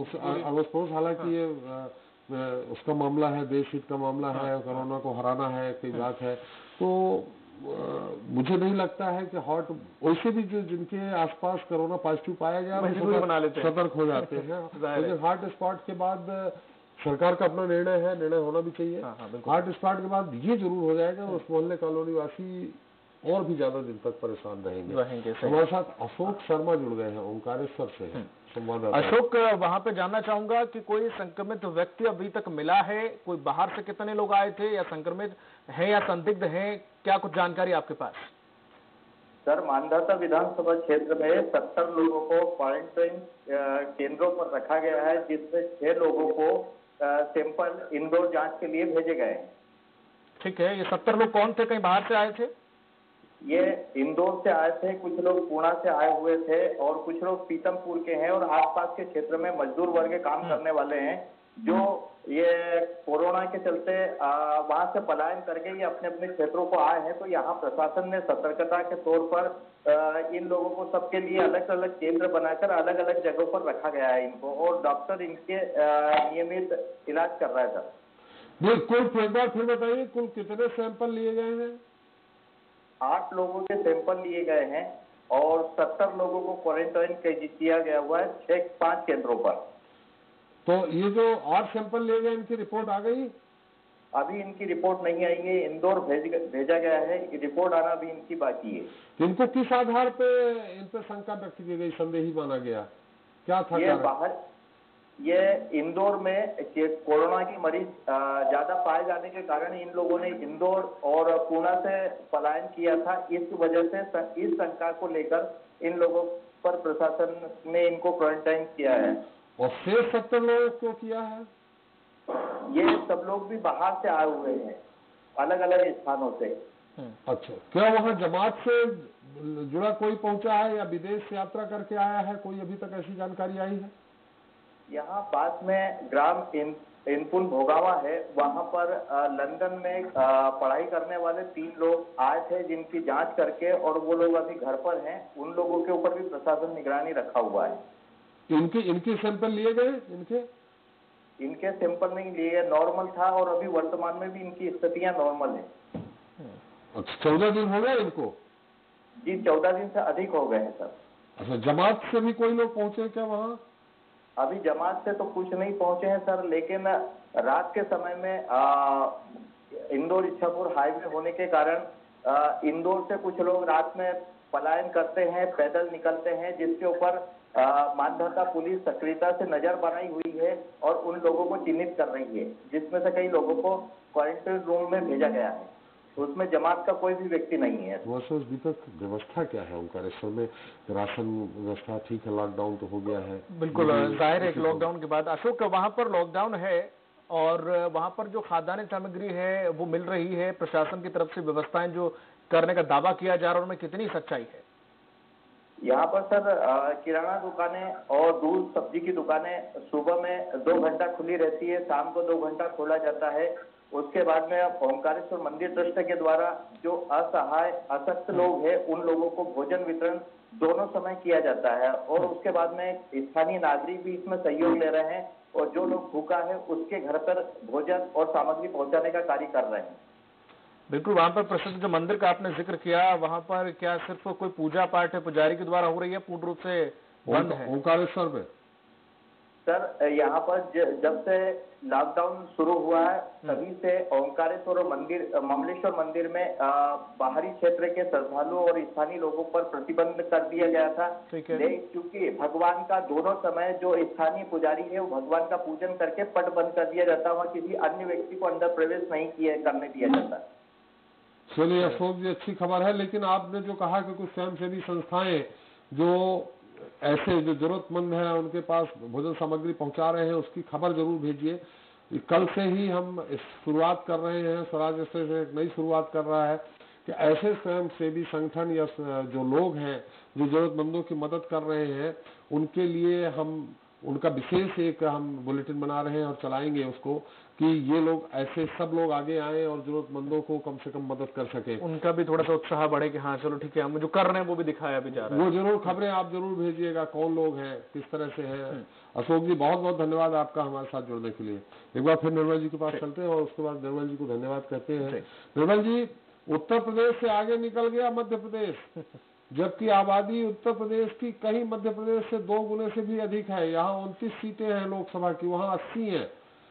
अड़ोस पड़ोस, हालांकि ये उसका मामला है, देश हित का मामला है, कोरोना को हराना है, कोई बात है, तो मुझे नहीं लगता है कि हॉट, वैसे भी जो जिनके आसपास कोरोना पॉजिटिव पाया गया बना लेते हैं, सतर्क हो जाते हैं। लेकिन हॉट स्पॉट के बाद सरकार का अपना निर्णय है, निर्णय होना भी चाहिए। हॉट स्पॉट के बाद ये जरूर हो जाएगा उस मोहल्ले कॉलोनी वासी और भी ज्यादा दिन तक परेशान रहेंगे। हमारे साथ अशोक शर्मा जुड़ गए हैं ओंकारेश्वर से, संवाददाता। अशोक, वहां पे जानना चाहूंगा कि कोई संक्रमित व्यक्ति अभी तक मिला है? कोई बाहर से कितने लोग आए थे या संक्रमित हैं या संदिग्ध हैं? क्या कुछ जानकारी आपके पास? सर, मानधाता विधानसभा क्षेत्र में सत्तर लोगों को क्वारंटाइन केंद्रों पर रखा गया है, जिसमें छह लोगों को सैंपल इंदौर जांच के लिए भेजे गए। ठीक है, ये सत्तर लोग कौन थे? कहीं बाहर से आए थे? ये इंदौर से आए थे, कुछ लोग पुणे से आए हुए थे और कुछ लोग पीतमपुर के हैं और आसपास के क्षेत्र में मजदूर वर्ग के काम करने वाले हैं, जो ये कोरोना के चलते वहां से पलायन करके ये अपने अपने क्षेत्रों को आए हैं। तो यहाँ प्रशासन ने सतर्कता के तौर पर आ, इन लोगों को सबके लिए अलग अलग केंद्र बनाकर अलग अलग जगहों पर रखा गया है इनको, और डॉक्टर इनके नियमित इलाज कर रहा है। सर कुल एक बार फिर बताइए, कुल कितने सैंपल लिए गए हैं? आठ लोगों के सैंपल लिए गए हैं और सत्तर लोगों को क्वारंटाइन किया गया हुआ है छह पांच केंद्रों पर। तो ये जो आठ सैंपल लिए गए इनकी रिपोर्ट आ गई? अभी इनकी रिपोर्ट नहीं आई है, इंदौर भेज भेजा गया है, रिपोर्ट आना अभी इनकी बाकी है। तो इनको किस आधार पे इन पे शंका व्यक्त की गई, संदेही माना गया, क्या था? ये बाहर ये इंदौर में कोरोना की मरीज ज्यादा पाए जाने के कारण इन लोगों ने इंदौर और पुणे से पलायन किया था। इस वजह से इस शंका को लेकर इन लोगों पर प्रशासन ने इनको क्वारंटाइन किया है। और शेष सत्तर लोगों को किया है? ये सब लोग भी बाहर से आए हुए हैं, अलग अलग स्थानों से। अच्छा, क्या वहाँ जमात से जुड़ा कोई पहुंचा है या विदेश से यात्रा करके आया है कोई? अभी तक ऐसी जानकारी आई है? यहाँ पास में ग्राम इन, इनपुन भोगावा है, वहाँ पर आ, लंदन में आ, पढ़ाई करने वाले तीन लोग आए थे जिनकी जांच करके, और वो लोग अभी घर पर हैं। उन लोगों के ऊपर भी प्रशासन निगरानी रखा हुआ है। इनके इनके सैंपल लिए गए? इनके इनके सैंपल नहीं लिए गए, नॉर्मल था और अभी वर्तमान में भी इनकी स्थितियां नॉर्मल है। अच्छा, चौदह दिन हो गए इनको? जी, चौदह दिन से अधिक हो गए हैं सर। अच्छा, जमात से भी कोई लोग पहुंचे क्या वहाँ? अभी जमात से तो कुछ नहीं पहुंचे हैं सर, लेकिन रात के समय में आ, इंदौर इच्छापुर हाईवे होने के कारण इंदौर से कुछ लोग रात में पलायन करते हैं, पैदल निकलते हैं, जिसके ऊपर मानधर्ता पुलिस सक्रियता से नजर बनाई हुई है और उन लोगों को चिन्हित कर रही है, जिसमें से कई लोगों को क्वारंटाइन रूम में भेजा गया है। तो उसमें जमात का कोई भी व्यक्ति नहीं है। वैसे दीपक, व्यवस्था क्या है ओंकारेश्वर में? राशन व्यवस्था ठीक है, लॉकडाउन तो हो गया है। बिल्कुल जाहिर है कि लॉकडाउन के बाद अशोक वहां पर लॉकडाउन है और वहां पर जो खाद्यान्न सामग्री है वो मिल रही है, प्रशासन की तरफ से व्यवस्थाएं जो करने का दावा किया जा रहा है उनमें कितनी सच्चाई है? यहाँ पर सर किराना दुकानें और दूध सब्जी की दुकानें सुबह में दो घंटा खुली रहती है, शाम को दो घंटा खोला जाता है। उसके बाद में ओंकारेश्वर मंदिर ट्रस्ट के द्वारा जो असहाय अशक्त लोग हैं उन लोगों को भोजन वितरण दोनों समय किया जाता है और उसके बाद में स्थानीय नागरिक भी इसमें सहयोग ले रहे हैं और जो लोग भूखा है उसके घर पर भोजन और सामग्री पहुंचाने का कार्य कर रहे हैं। बिल्कुल, वहां पर प्रसिद्ध जो मंदिर का आपने जिक्र किया, वहां पर क्या सिर्फ कोई पूजा पाठ पुजारी के द्वारा हो रही है, पूर्ण रूप से बंद है ओंकारेश्वर में? सर यहाँ पर जब से लॉकडाउन शुरू हुआ है तभी से ओंकारेश्वर मंदिर ममलेश्वर मंदिर में आ, बाहरी क्षेत्र के श्रद्धालुओं और स्थानीय लोगों पर प्रतिबंध कर दिया गया था। लेकिन चूंकि भगवान का दोनों समय जो स्थानीय पुजारी है वो भगवान का पूजन करके पट बंद कर दिया जाता है, वहाँ किसी अन्य व्यक्ति को अंदर प्रवेश नहीं किया करने दिया जाता। चलिए अशोक जी, अच्छी खबर है। लेकिन आपने जो कहा कि कुछ स्वयंसेवी संस्थाएं जो ऐसे जो जरूरतमंद है उनके पास भोजन सामग्री पहुंचा रहे हैं, उसकी खबर जरूर भेजिए। कल से ही हम इस शुरुआत कर रहे हैं, स्वराज एक्सप्रेस एक नई शुरुआत कर रहा है कि ऐसे स्वयंसेवी संगठन या जो लोग हैं जो जरूरतमंदों की मदद कर रहे हैं उनके लिए हम उनका विशेष एक हम बुलेटिन बना रहे हैं और चलाएंगे उसको कि ये लोग ऐसे सब लोग आगे आए और जरूरतमंदों को कम से कम मदद कर सके, उनका भी थोड़ा सा उत्साह बढ़े कि हाँ चलो ठीक है, हम जो कर रहे हैं वो भी दिखाया भी जा रहा है। वो जरूर खबरें आप जरूर भेजिएगा, कौन लोग हैं, किस तरह से हैं। अशोक जी, बहुत बहुत धन्यवाद आपका हमारे साथ जुड़ने के लिए। एक बार फिर निर्मल जी के पास चलते हैं और उसके बाद निर्मल जी को धन्यवाद कहते हैं। निर्मल जी, उत्तर प्रदेश से आगे निकल गया मध्य प्रदेश, जबकि आबादी उत्तर प्रदेश की कहीं मध्य प्रदेश से दो गुने से भी अधिक है। यहाँ उनतीस सीटें हैं लोकसभा की, वहाँ अस्सी हैं।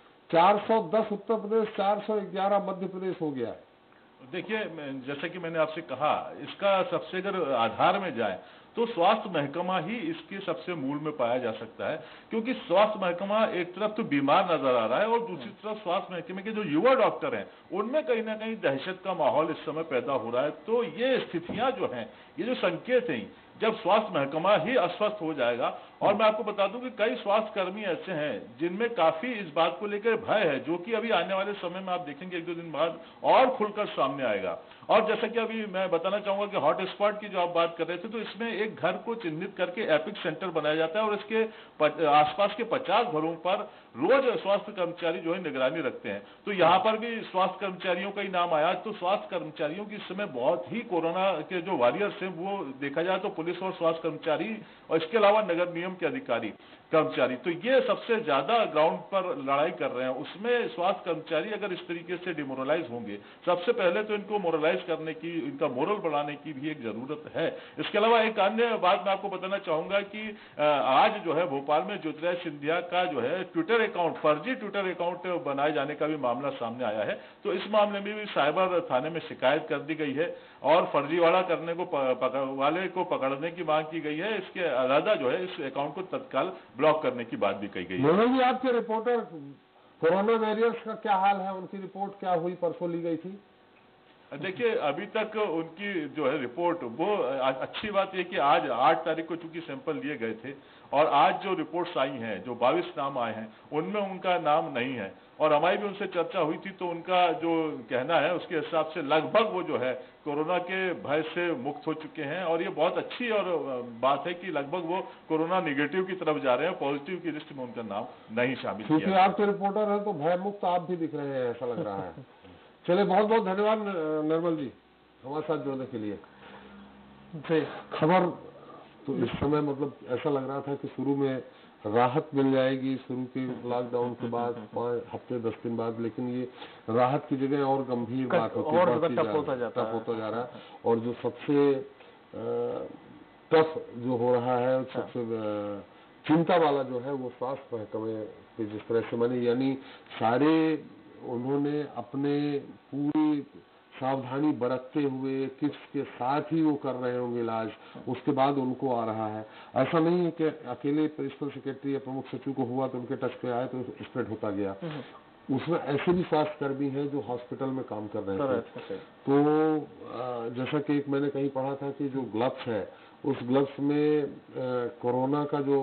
चार सौ दस उत्तर प्रदेश, चार सौ ग्यारह मध्य प्रदेश हो गया है। देखिए, जैसे कि मैंने आपसे कहा, इसका सबसे अगर आधार में जाए तो स्वास्थ्य महकमा ही इसके सबसे मूल में पाया जा सकता है, क्योंकि स्वास्थ्य महकमा एक तरफ तो बीमार नजर आ रहा है और दूसरी तरफ स्वास्थ्य महकमे के जो युवा डॉक्टर हैं उनमें कहीं ना कहीं दहशत का माहौल इस समय पैदा हो रहा है। तो ये स्थितियां जो हैं, ये जो संकेत हैं, जब स्वास्थ्य महकमा ही अस्वस्थ हो जाएगा, और मैं आपको बता दूं कि कई स्वास्थ्य कर्मी ऐसे हैं जिनमें काफी इस बात को लेकर भय है, जो कि अभी आने वाले समय में आप देखेंगे एक दो दिन बाद और खुलकर सामने आएगा। और जैसा कि अभी मैं बताना चाहूंगा कि हॉट स्पॉट की जो आप बात कर रहे थे, तो इसमें एक घर को चिन्हित करके एपिक सेंटर बनाया जाता है और इसके आसपास के पचास घरों पर रोज स्वास्थ्य कर्मचारी जो है निगरानी रखते हैं। तो यहाँ पर भी स्वास्थ्य कर्मचारियों का ही नाम आया। तो स्वास्थ्य कर्मचारियों की इस समय बहुत ही कोरोना के जो वॉरियर्स हैं वो देखा जाए तो पुलिस और स्वास्थ्य कर्मचारी और इसके अलावा नगर निगम के अधिकारी कर्मचारी, तो ये सबसे ज्यादा ग्राउंड पर लड़ाई कर रहे हैं। उसमें स्वास्थ्य कर्मचारी अगर इस तरीके से डिमोरलाइज होंगे, सबसे पहले तो इनको मोरलाइज करने की, इनका मोरल बढ़ाने की भी एक जरूरत है। इसके अलावा एक अन्य बात मैं आपको बताना चाहूंगा कि आज जो है भोपाल में ज्योतिरादित्य सिंधिया का जो है ट्विटर अकाउंट, फर्जी ट्विटर अकाउंट बनाए जाने का भी मामला सामने आया है। तो इस मामले में भी साइबर थाने में शिकायत कर दी गई है और फर्जीवाड़ा करने को पकड़, वाले को पकड़ने की मांग की गई है। इसके अलावा जो है इस अकाउंट को तत्काल ब्लॉक करने की बात भी कही गई है। मनोज जी, आपके रिपोर्टर कोरोना वॉरियर्स का क्या हाल है? उनकी रिपोर्ट क्या हुई? परसों ली गई थी। देखिए, अभी तक उनकी जो है रिपोर्ट, वो अच्छी बात यह कि आज आठ तारीख को चूंकि सैंपल लिए गए थे और आज जो रिपोर्ट्स आई हैं, जो बाईस नाम आए हैं, उनमें उनका नाम नहीं है। और हमारी भी उनसे चर्चा हुई थी तो उनका जो कहना है उसके हिसाब से लगभग वो जो है कोरोना के भय से मुक्त हो चुके हैं। और ये बहुत अच्छी और बात है कि लगभग वो कोरोना निगेटिव की तरफ जा रहे हैं, पॉजिटिव की लिस्ट में उनका नाम नहीं शामिल किया। क्योंकि आप तो रिपोर्टर हैं तो भय मुक्त आप भी दिख रहे हैं, ऐसा लग रहा है। चलिए, बहुत बहुत धन्यवाद निर्मल जी हमारे साथ जुड़ने के लिए। खबर तो इस समय मतलब ऐसा लग रहा था कि शुरू में राहत मिल जाएगी, शुरू के लॉकडाउन के बाद पाँच हफ्ते दस दिन बाद, लेकिन ये राहत की जगह और गंभीर बात होती है, और टफ होता जाता टफ होता जा रहा है। और जो सबसे टफ जो हो रहा है, सबसे चिंता वाला जो है वो स्वास्थ्य महकमे के जिस तरह से मानी, यानी सारे उन्होंने अपने पूरी सावधानी बरतते हुए किट्स के साथ ही वो कर रहे होंगे इलाज, उसके बाद उनको आ रहा है। ऐसा नहीं है कि अकेले प्रिंसिपल सेक्रेटरी या प्रमुख सचिव को हुआ तो उनके टच पे आए तो स्प्रेड होता गया। उसमें ऐसे भी स्वास्थ्य कर्मी हैं जो हॉस्पिटल में काम कर रहे थे। तो जैसा कि एक मैंने कहीं पढ़ा था कि जो ग्लव्स है उस ग्लव्स में कोरोना का जो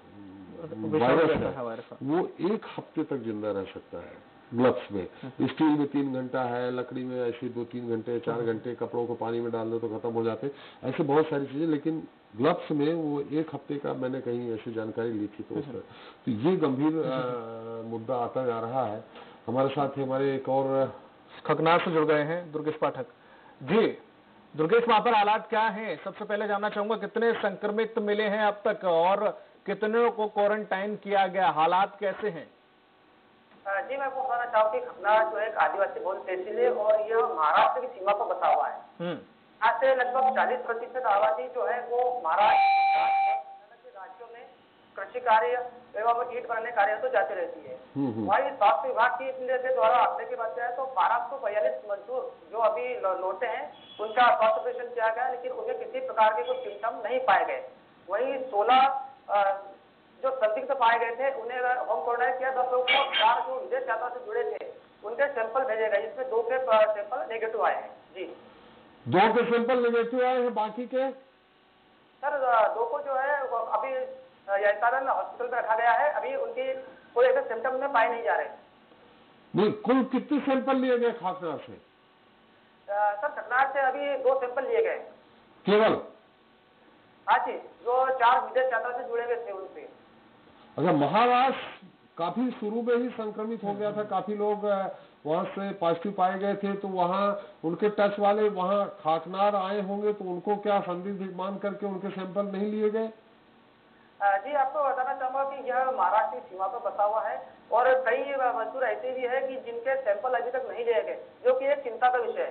वायरस है वो एक हफ्ते तक जिंदा रह सकता है ग्लव्स में। स्टील में तीन घंटा है, लकड़ी में ऐसे दो तीन घंटे चार घंटे, कपड़ों को पानी में डाल दो तो खत्म हो जाते, ऐसे बहुत सारी चीजें। लेकिन ग्लव्स में वो एक हफ्ते का मैंने कहीं ऐसी जानकारी ली थी। तो उसमें तो ये गंभीर मुद्दा आता जा रहा है। हमारे साथ हमारे एक और खकनार से जुड़ गए हैं दुर्गेश पाठक जी। दुर्गेश, वहां पर हालात क्या हैं? सबसे पहले जानना चाहूंगा कितने संक्रमित मिले हैं अब तक और कितने को क्वारंटाइन किया गया, हालात कैसे हैं? जी, मैं बताना चाहूँ कि खकनार जो है एक आदिवासी बहुल तहसील है और यह महाराष्ट्र की सीमा पर बसा हुआ है। यहाँ से लगभग चालीस प्रतिशत आबादी जो है वो महाराष्ट्र राज्यों में कृषि कार्य एवं ईट बनाने कार्य तो जाती रहती है। वही स्वास्थ्य विभाग की के द्वारा आंकड़े की बात करें तो बारह सौ बयालीस मजदूर जो अभी लौटे हैं उनका स्वास्थ्य परीक्षण किया गया, लेकिन उन्हें किसी प्रकार के कोई सिम्टम नहीं पाए गए। वही सोलह जो संदिग्ध पाए गए थे उन्हें होम क्वारंटाइन किया। दस लोगों को चार जो विदेश यात्रा से जुड़े थे उनके सैंपल भेजे गए, जिसमें दो के सैंपल नेगेटिव आए हैं। जी, दो के सैंपल नेगेटिव आए हैं, बाकी के सर दो को जो है अभी यशकानंद हॉस्पिटल में रखा गया है। अभी उनकी कोई ऐसे सिम्टम में पाए नहीं जा रहे। नहीं, कुल कितने सैंपल लिए गए खकनार से? सर खकनार से अभी दो सैंपल लिए गए केवल? हाँ जी, जो चार विदेश यात्रा से जुड़े हुए थे उनसे। अच्छा, महाराष्ट्र काफी शुरू में ही संक्रमित हो गया था, काफी लोग वहां से पॉजिटिव पाए गए थे, तो वहां उनके टच वाले वहां खकनार आए होंगे, तो उनको क्या संदिग्ध मान करके उनके सैंपल नहीं लिए गए? जी, आपको बताना चाहूंगा कि यह महाराष्ट्र की सीमा पर बसा हुआ है और कई मजदूर ऐसे भी है कि जिनके सैंपल अभी तक नहीं लिए गए, जो कि एक चिंता का विषय है।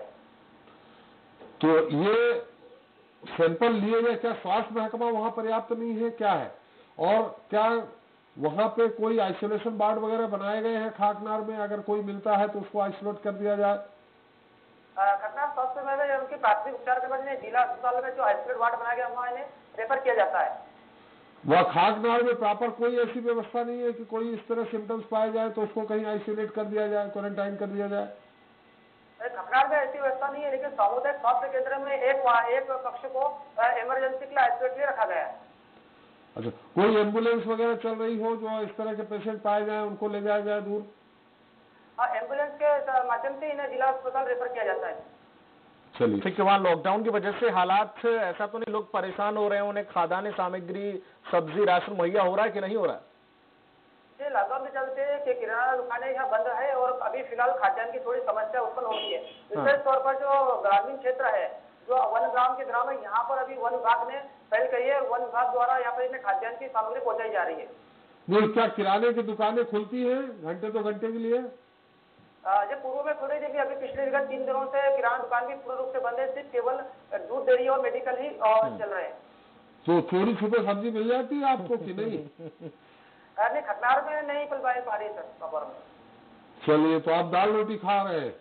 तो ये सैंपल लिए गए, क्या स्वास्थ्य महकमा वहां पर्याप्त नहीं है, क्या है? और क्या वहां पे कोई आइसोलेशन वार्ड वगैरह बनाए गए हैं खकनार में? अगर कोई मिलता है तो उसको आइसोलेट कर दिया जाए। खकनार स्वास्थ्य में उनके प्राथमिक उपचार के बाद जिला अस्पताल में जो आइसोलेट वार्ड बनाया गया वहाँ इन्हें रेफर किया जाता है। वह खकनार में प्रॉपर कोई ऐसी व्यवस्था नहीं है कि कोई इस तरह सिम्टम्स पाए जाए तो उसको कहीं आइसोलेट कर दिया जाए, क्वारंटाइन कर दिया जाए? खकनार में ऐसी व्यवस्था नहीं है, लेकिन सामुदायिक स्वास्थ्य केंद्र में एक एक कक्ष को इमरजेंसी के लिए आइसोलेट के लिए रखा गया है। अच्छा, कोई एम्बुलेंस वगैरह चल रही हो जो इस तरह के पेशेंट पाए जाए उनको ले जाया जाए दूर? हाँ, एम्बुलेंस के माध्यम से इन्हें जिला अस्पताल रेफर किया जाता है। चलिए, ठीक है। वहाँ लॉकडाउन की वजह से हालात ऐसा तो नहीं लोग परेशान हो रहे हैं, उन्हें खाद्यान्न सामग्री सब्जी राशन मुहैया हो रहा है कि नहीं हो रहा है? ये लॉकडाउन के चलते कि किराना दुकानें यहाँ बंद है और अभी फिलहाल खाद्यान्न की थोड़ी समस्या उत्पन्न हो रही है। विशेष तौर पर जो ग्रामीण क्षेत्र है, जो वन ग्राम के ग्राम है, यहाँ पर अभी वन विभाग ने पहल करी है। वन विभाग द्वारा यहाँ पर इन्हें खाद्यान्न की सामग्री पहुंचाई जा रही है। नहीं, क्या किराने की दुकानें खुलती है घंटे दो घंटे के लिए? ये पूर्व में खुल रही थी, अभी पिछले विगत तीन दिनों से किराना दुकान भी पूर्ण रूप से बंद है। सिर्फ केवल दूध डेयरी और मेडिकल ही चल रहे हैं। तो चोरी छुपे सब्जी मिल जाती है आपको कि नहीं? नहीं, खकनार में नहीं मिल पाए पा रही सर खबर में। चलिए, तो आप दाल रोटी खा रहे हैं?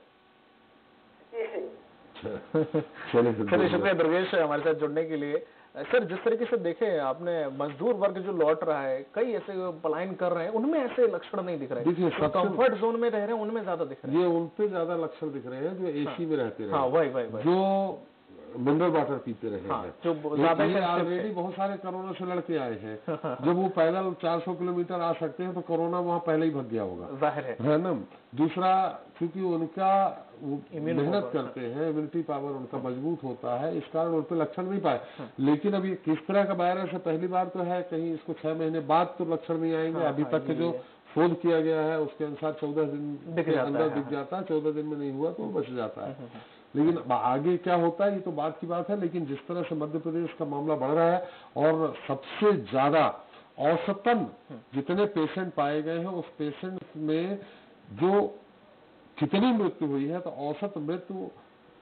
चलिए, शुक्रिया दुर्गेश हमारे साथ जुड़ने के लिए। सर, जिस तरीके से देखे आपने मजदूर वर्ग जो लौट रहा है, कई ऐसे पलायन कर रहे हैं, उनमें ऐसे लक्षण नहीं दिख रहे हैं। देखिए, तो कंफर्ट जोन में रह रहे हैं उनमें ज्यादा दिख रहे हैं। ये उन पे ज्यादा लक्षण दिख रहे हैं जो एसी में रहते रहे। हाँ, वही वही वही जो मिनरल वाटर पीते रहे हाँ, हैं, जो ऑलरेडी बहुत सारे कोरोना से लड़के आए हैं। जब वो पैदल चार सौ किलोमीटर आ सकते हैं तो कोरोना वहाँ पहले ही भग गया होगा, जाहिर है, है ना। दूसरा, क्योंकि उनका मेहनत करते हैं, इम्यूनिटी पावर उनका मजबूत होता है, इस कारण उन पर लक्षण नहीं पाए। लेकिन अभी किस तरह का वायरस है, पहली बार तो है, कहीं इसको छह महीने बाद तो लक्षण नहीं आएंगे। अभी तक जो शोध किया गया है उसके अनुसार चौदह दिन के अंदर दिख जाता है, चौदह दिन में नहीं हुआ तो बच जाता है। लेकिन आगे क्या होता है ये तो बात की बात है। लेकिन जिस तरह से मध्य प्रदेश का मामला बढ़ रहा है और सबसे ज्यादा औसतन जितने पेशेंट पाए गए हैं उस पेशेंट में जो कितनी मृत्यु हुई है, तो औसत मृत्यु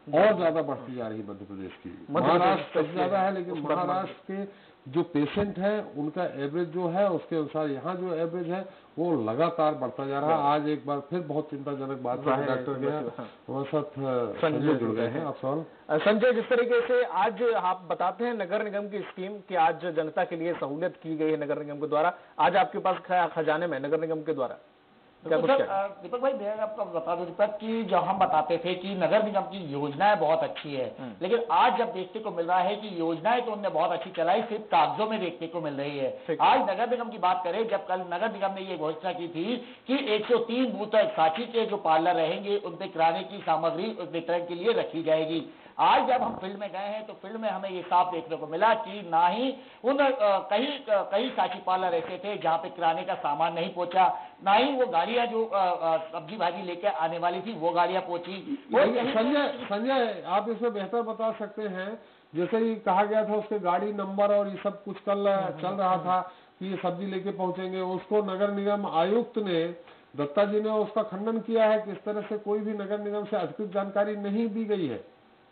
और ज्यादा बढ़ती जा रही है मध्य प्रदेश की। महाराष्ट्र सबसे ज्यादा है, लेकिन महाराष्ट्र के जो पेशेंट है उनका एवरेज जो है उसके अनुसार यहाँ जो एवरेज है वो लगातार बढ़ता जा रहा है। आज एक बार फिर बहुत चिंताजनक बात है, डॉक्टर के हमारे साथ संजय जुड़ गए हैं। आप सवाल संजय, जिस तरीके से आज आप बताते हैं नगर निगम की स्कीम कि आज जनता के लिए सहूलियत की गई है नगर निगम के द्वारा, आज आपके पास खजाने में नगर निगम के द्वारा तो सर दीपक भाई, मैं आपको बता दूं दीपक कि जो हम बताते थे कि नगर निगम की योजनाएं बहुत अच्छी है, लेकिन आज जब देखने को मिल रहा है कि योजनाएं तो उन्होंने बहुत अच्छी चलाई, सिर्फ कागजों में देखने को मिल रही है। आज नगर निगम की बात करें, जब कल नगर निगम ने ये घोषणा की थी कि एक सौ तीन बूथ सांची के जो पार्लर रहेंगे उन पे किराने की सामग्री वितरण के लिए रखी जाएगी। आज जब हम फील्ड में गए हैं तो फील्ड में हमें ये साफ देखने को मिला कि ना ही उन कई कई सांची पार्लर ऐसे थे जहां पे किराने का सामान नहीं पहुंचा, ना ही वो गाड़ियां जो सब्जी भाजी लेकर आने वाली थी वो गाड़ियां पहुंची। संजय संजय आप इसमें बेहतर बता सकते हैं, जैसे ही कहा गया था उसके गाड़ी नंबर और ये सब कुछ कल चल रहा था कि ये सब्जी लेके पहुंचेंगे, उसको नगर निगम आयुक्त ने दत्ता जी ने उसका खंडन किया है कि इस तरह से कोई भी नगर निगम से अधिकृत जानकारी नहीं दी गई है।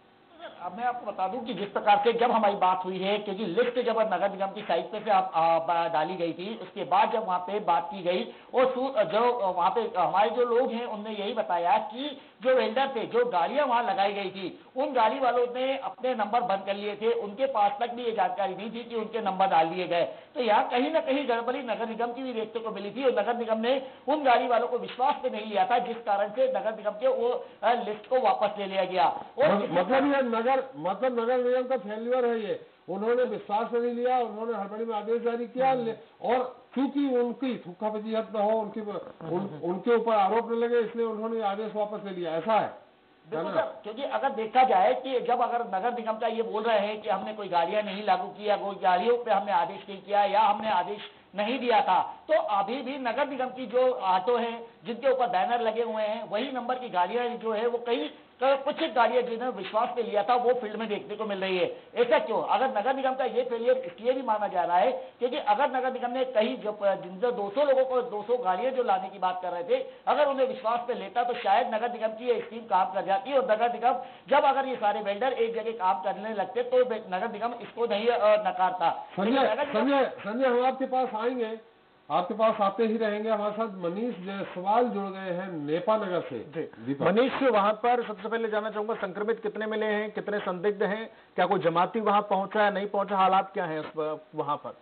अब मैं आपको बता दूं कि जिस प्रकार से जब हमारी बात हुई है, क्योंकि लिस्ट जब नगर निगम की साइट पे से आप डाली गई थी, उसके बाद जब वहां पे बात की गई और जो वहां पे हमारे जो लोग हैं उनने यही बताया कि जो वेल्डर थे, जो गाड़ियां वहां लगाई गई थी, उन गाड़ी वालों ने अपने नंबर बंद कर लिए थे, उनके पास तक भी ये जानकारी नहीं थी कि उनके नंबर डाल दिए गए। तो यहाँ कहीं ना कहीं गड़बड़ी नगर निगम की भी देखने को मिली थी और नगर निगम ने उन गाड़ी वालों को विश्वास पे नहीं लिया था, जिस कारण से नगर निगम के वो लिस्ट को वापस ले लिया गया। और मतलब ये नगर मतलब नगर निगम का फेल्यूर है, ये उन्होंने विश्वास नहीं लिया, उन्होंने हड़बड़ी में आदेश जारी किया और क्योंकि उनकी थुक्का वजीहत न हो, उनकी उन, उनके ऊपर आरोप न लगे, इसलिए उन्होंने आदेश वापस ले लिया। ऐसा है बिल्कुल सर, क्योंकि अगर देखा जाए कि जब अगर नगर निगम का ये बोल रहे हैं कि हमने कोई गाड़ियां नहीं लागू किया, कोई गाड़ियों पे हमने आदेश नहीं किया या हमने आदेश नहीं दिया था, तो अभी भी नगर निगम की जो ऑटो है जिनके ऊपर बैनर लगे हुए हैं वही नंबर की गाड़ियां जो है वो कई कुछ गाड़ियां जिन्होंने विश्वास पे लिया था वो फील्ड में देखने को मिल रही है। ऐसा क्यों? अगर नगर निगम का ये फेलियर इसलिए भी माना जा रहा है क्योंकि अगर नगर निगम ने कई जो जिन दो सौ लोगों को दो सौ गाड़ियां जो लाने की बात कर रहे थे, अगर उन्हें विश्वास पे लेता तो शायद नगर निगम की ये स्कीम काम कर जाती और नगर निगम जब अगर ये सारे वेल्डर एक जगह काम करने लगते तो नगर निगम इसको नहीं नकारता। संजय संजय संजय हम आपके पास आएंगे, आपके पास आते ही रहेंगे। हमारे साथ मनीष जायसवाल जुड़ गए हैं नेपा नगर से। मनीष, वहां पर सबसे पहले जानना चाहूंगा संक्रमित कितने मिले हैं, कितने संदिग्ध हैं, क्या कोई जमाती वहां पहुंचा है, नहीं पहुंचा, हालात क्या है वहां पर?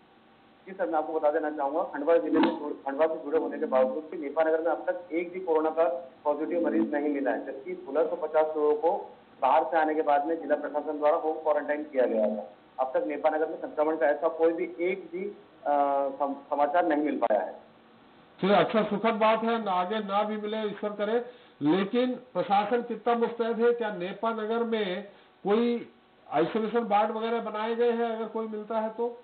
जी सर, मैं आपको बता देना चाहूंगा, खंडवा जिले में खंडवा से जुड़े होने के बावजूद भी नेपा नगर में अब तक एक भी कोरोना का पॉजिटिव मरीज नहीं मिला है, जबकि सोलह सौ पचास लोगों को बाहर से आने के बाद में जिला प्रशासन द्वारा होम क्वारंटाइन किया गया था। अब तक नेपा नगर में संक्रमण का ऐसा कोई भी एक भी सम, समाचार नहीं मिल पाया है। चलिए, अच्छा सुखद बात है, आगे ना भी मिले ईश्वर करे, लेकिन प्रशासन कितना मुस्तैद है? क्या नेपा नगर में कोई आइसोलेशन वार्ड वगैरह बनाए गए हैं अगर कोई मिलता है तो?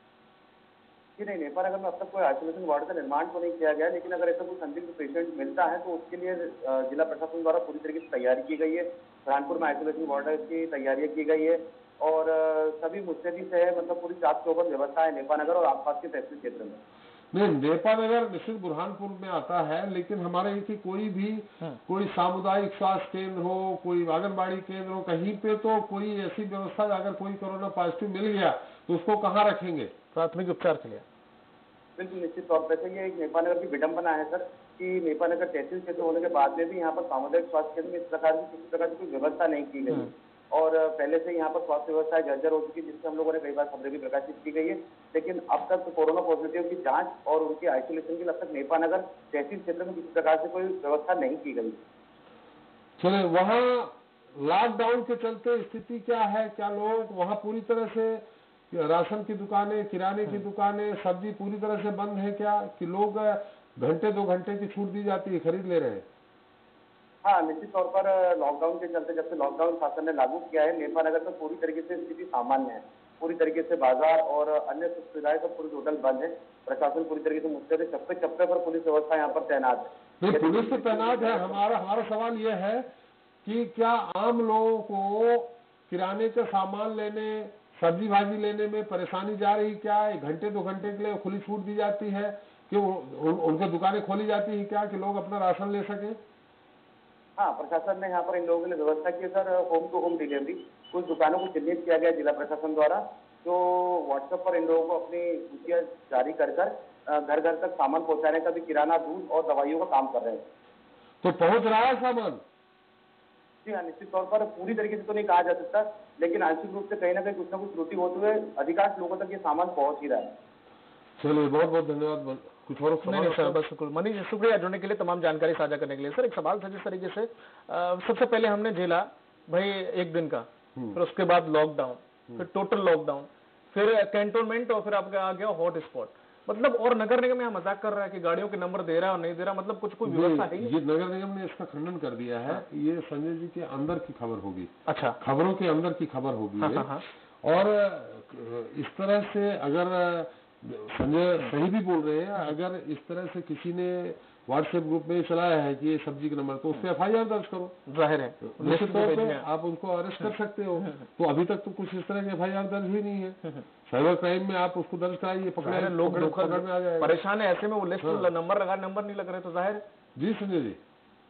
जी नहीं, नेपा नगर में अब तक कोई आइसोलेशन वार्ड का निर्माण तो नहीं किया गया, लेकिन अगर ऐसा कोई संदिग्ध पेशेंट मिलता है तो उसके लिए जिला प्रशासन द्वारा पूरी तरीके से तैयारी की गई है। बुरहानपुर में आइसोलेशन वार्ड की तैयारियां की गई है और सभी मुस्तैदी से मतलब पूरी चाक चौबंद व्यवस्था है नेपा नगर और आसपास के तहसील क्षेत्र में। नहीं, नेपा नगर निश्चित बुरहानपुर में आता है, लेकिन हमारे यहाँ की कोई भी कोई सामुदायिक स्वास्थ्य केंद्र हो, कोई आंगनबाड़ी केंद्र हो, कहीं पे तो कोई ऐसी व्यवस्था, अगर कोई कोरोना पॉजिटिव मिल गया तो उसको कहाँ रखेंगे प्राथमिक उपचार के लिए? बिल्कुल निश्चित तौर पर ये एक नेपा नगर की विडंबना है सर कि नेपा नगर तहसील क्षेत्र होने के बाद में भी यहाँ पर सामुदायिक स्वास्थ्य केंद्र में इस प्रकार की किसी प्रकार की कोई व्यवस्था नहीं की गई और पहले से यहाँ पर स्वास्थ्य व्यवस्था जर्जर हो चुकी है, जिससे हम लोगों ने कई बार खबरें भी प्रकाशित की गई है। लेकिन अब तक कोरोना पॉजिटिव की जांच और उनकी आइसोलेशन के लिए अब तक नेपा नगर तहसील क्षेत्र में किसी प्रकार से कोई व्यवस्था नहीं की गई। चलिए, वहाँ लॉकडाउन के चलते स्थिति क्या है? क्या लोग वहाँ पूरी तरह से राशन की दुकानें, किराने की दुकानें, सब्जी पूरी तरह से बंद है क्या, कि लोग घंटे दो घंटे की छूट दी जाती है खरीद ले रहे हैं? हाँ, निश्चित तौर पर लॉकडाउन के चलते जब से लॉकडाउन शासन ने लागू किया है, नेपा नगर में पूरी तरीके से स्थिति सामान्य है। पूरी तरीके से बाजार और अन्य सुविधाएं सब पूरी टोटल बंद है। प्रशासन पूरी तरीके से मुस्तैद है, चप्पे चप्पे पर पुलिस व्यवस्था यहाँ पर तैनात है। नहीं, पुलिस तो तैनात है। हमारा हमारा सवाल ये है कि क्या आम लोगों को किराने का सामान लेने, सब्जी भाजी लेने में परेशानी जा रही? क्या एक घंटे दो घंटे के लिए खुली छूट दी जाती है कि उन, उनके दुकानें खोली जाती है क्या कि लोग अपना राशन ले सके? हाँ, प्रशासन ने यहाँ पर इन लोगों के लिए व्यवस्था की है sir, home to home delivery. कुछ दुकानों को चिन्हित किया गया जिला प्रशासन द्वारा, जो व्हाट्सएप पर इन लोगों को अपनी सूचियाँ जारी कर कर घर घर तक सामान पहुँचाने का भी किराना, दूध और दवाइयों का काम कर रहे हैं। तो पहुँच रहा है सामान? जी हाँ, निश्चित तौर पर पूरी तरीके से तो नहीं कहा जा सकता, लेकिन आंशिक रूप से कहीं ना कहीं कुछ ना कुछ त्रुटि होते हुए अधिकांश लोगों तक ये सामान पहुँच ही रहा है। चलिए, बहुत बहुत धन्यवाद। कुछ और नहीं नहीं सर, बस मनीष शुक्रिया जुड़ने के लिए, तमाम जानकारी साझा करने के लिए। सर एक सवाल था जिस तरीके से आ, सबसे पहले हमने झेला भाई एक दिन का, फिर उसके बाद लॉकडाउन, फिर टोटल लॉकडाउन, फिर कैंटोनमेंट और फिर आपका आ गया हॉट स्पॉट। मतलब और नगर निगम यहाँ मजाक कर रहा है कि गाड़ियों के नंबर दे रहा है और नहीं दे रहा, मतलब कुछ कोई व्यवस्था है? ये नगर निगम ने इसका खंडन कर दिया है। ये संजय जी के अंदर की खबर होगी। अच्छा, खबरों के अंदर की खबर होगी। हाँ, हाँ, हाँ। और इस तरह से अगर संजय सही भी बोल रहे हैं, अगर इस तरह से किसी ने व्हाट्सएप ग्रुप में चलाया है कि ये सब्जी का नंबर, तो उस पर एफ आई आर दर्ज करो। जाहिर है निश्चित तौर पर आप उनको अरेस्ट कर सकते हो। तो अभी तक तो कुछ इस तरह की एफ आई आर दर्ज ही नहीं है। साइबर क्राइम में आप उसको दर्ज कराइए, पकड़े, लोग पकड़ में आ जाएगा। परेशान है ऐसे में, वो लिस्ट नंबर लगा, नंबर नहीं लग रहे तो जाहिर। जी संजय जी।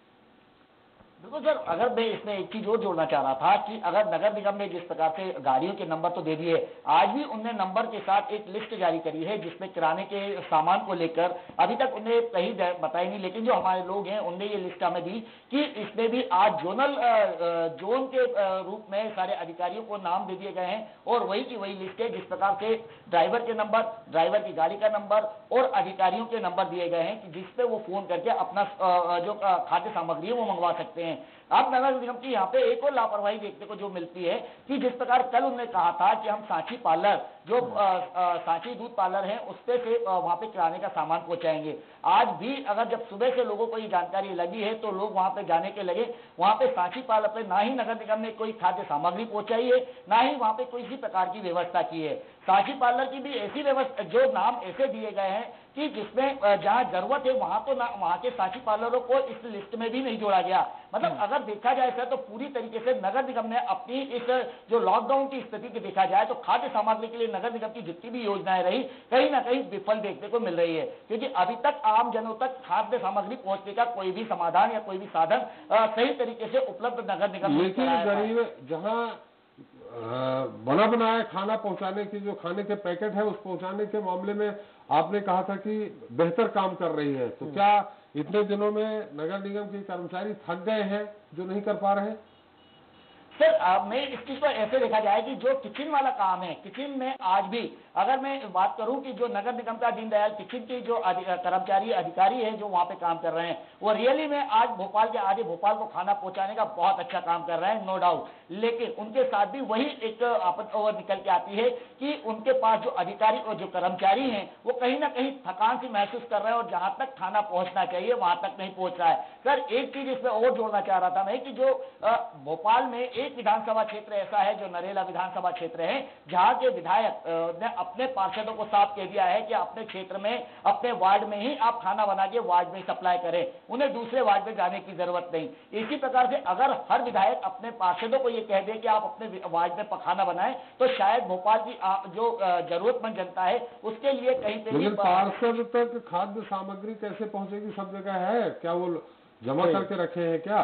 बिल्कुल सर, अगर मैं इसमें एक चीज और जोड़ना चाह रहा था कि अगर नगर निगम ने जिस प्रकार से गाड़ियों के नंबर तो दे दिए, आज भी उनने नंबर के साथ एक लिस्ट जारी करी है जिसमें किराने के सामान को लेकर अभी तक उन्हें कहीं बताई नहीं, लेकिन जो हमारे लोग हैं उनने ये लिस्ट हमें दी कि इसमें भी आज जोनल जोन के रूप में सारे अधिकारियों को नाम दे दिए गए हैं और वही की वही लिस्ट है जिस प्रकार से ड्राइवर के नंबर, ड्राइवर की गाड़ी का नंबर और अधिकारियों के नंबर दिए गए हैं कि जिसपे वो फोन करके अपना जो खाद्य सामग्री है वो मंगवा सकते हैं। अब नगर निगम की यहाँ पे एक और लापरवाही देखने को जो मिलती है कि जिस प्रकार कल उन्होंने कहा था कि हम सांची पार्लर जो आ, आ, सांची दूध पार्लर है उस पे से वहां पे किराने का सामान पहुंचाएंगे, आज भी अगर जब सुबह से लोगों को ये जानकारी लगी है तो लोग वहां पे जाने के लगे। वहां पे सांची पार्लर पे ना ही नगर निगम ने कोई खाद्य सामग्री पहुंचाई है, ना ही वहां पे कोई इसी प्रकार की व्यवस्था की है। सांची पार्लर की भी ऐसी व्यवस्था, जो नाम ऐसे दिए गए हैं कि जिसमें जहां जरूरत है वहां तो वहां के सांची पार्लरों को इस लिस्ट में भी नहीं जोड़ा गया। मतलब अगर देखा जाए सर तो पूरी तरीके से नगर निगम ने अपनी इस जो लॉकडाउन की स्थिति की देखा जाए तो खाद्य सामग्री के लिए नगर निगम की जितनी भी योजनाएं रही कहीं ना कहीं विफल देखने को मिल रही है, क्योंकि अभी तक आम जनों तक खाद्य सामग्री पहुंचने का कोई भी समाधान या कोई भी साधन सही तरीके से उपलब्ध नगर निगम लेकिन गरीब जहाँ बना बनाया खाना पहुंचाने की जो खाने के पैकेट है उस पहुंचाने के मामले में आपने कहा था कि बेहतर काम कर रही है, तो क्या इतने दिनों में नगर निगम के कर्मचारी थक गए हैं जो नहीं कर पा रहे हैं? सर मैं इस चीज को ऐसे देखा जाए कि जो किचन वाला काम है, किचन में आज भी अगर मैं बात करूं कि जो नगर निगम का दीनदयाल किचन के जो कर्मचारी अधिकारी है जो वहां पे काम कर रहे हैं वो रियली में आज भोपाल के आगे भोपाल को खाना पहुंचाने का बहुत अच्छा काम कर रहे हैं, नो डाउट। लेकिन उनके साथ भी वही एक आपत और निकल के आती है कि उनके पास जो अधिकारी और जो कर्मचारी हैं वो कहीं ना कहीं थकान सी महसूस कर रहे हैं और जहां तक खाना पहुंचना चाहिए वहां तक नहीं पहुंच रहा है। सर एक चीज इसमें और जोड़ना चाह रहा था मैं कि जो भोपाल में एक विधानसभा क्षेत्र ऐसा है जो नरेला विधानसभा क्षेत्र है जहां के विधायक ने अपने पार्षदों को साफ कह दिया है कि अपने क्षेत्र में अपने वार्ड में ही आप खाना बना के वार्ड में सप्लाई करें, उन्हें दूसरे वार्ड में जाने की जरूरत नहीं। इसी प्रकार से अगर हर विधायक अपने पार्षदों को ये कह दे कि आप अपने वार्ड में खाना बनाएं तो शायद भोपाल की जो जरूरतमंद जनता है उसके लिए कहीं पे लेकिन पार्षद तक खाद्य सामग्री कैसे पहुंचेगी? सब जगह है क्या? वो जमा करके रखे हैं क्या?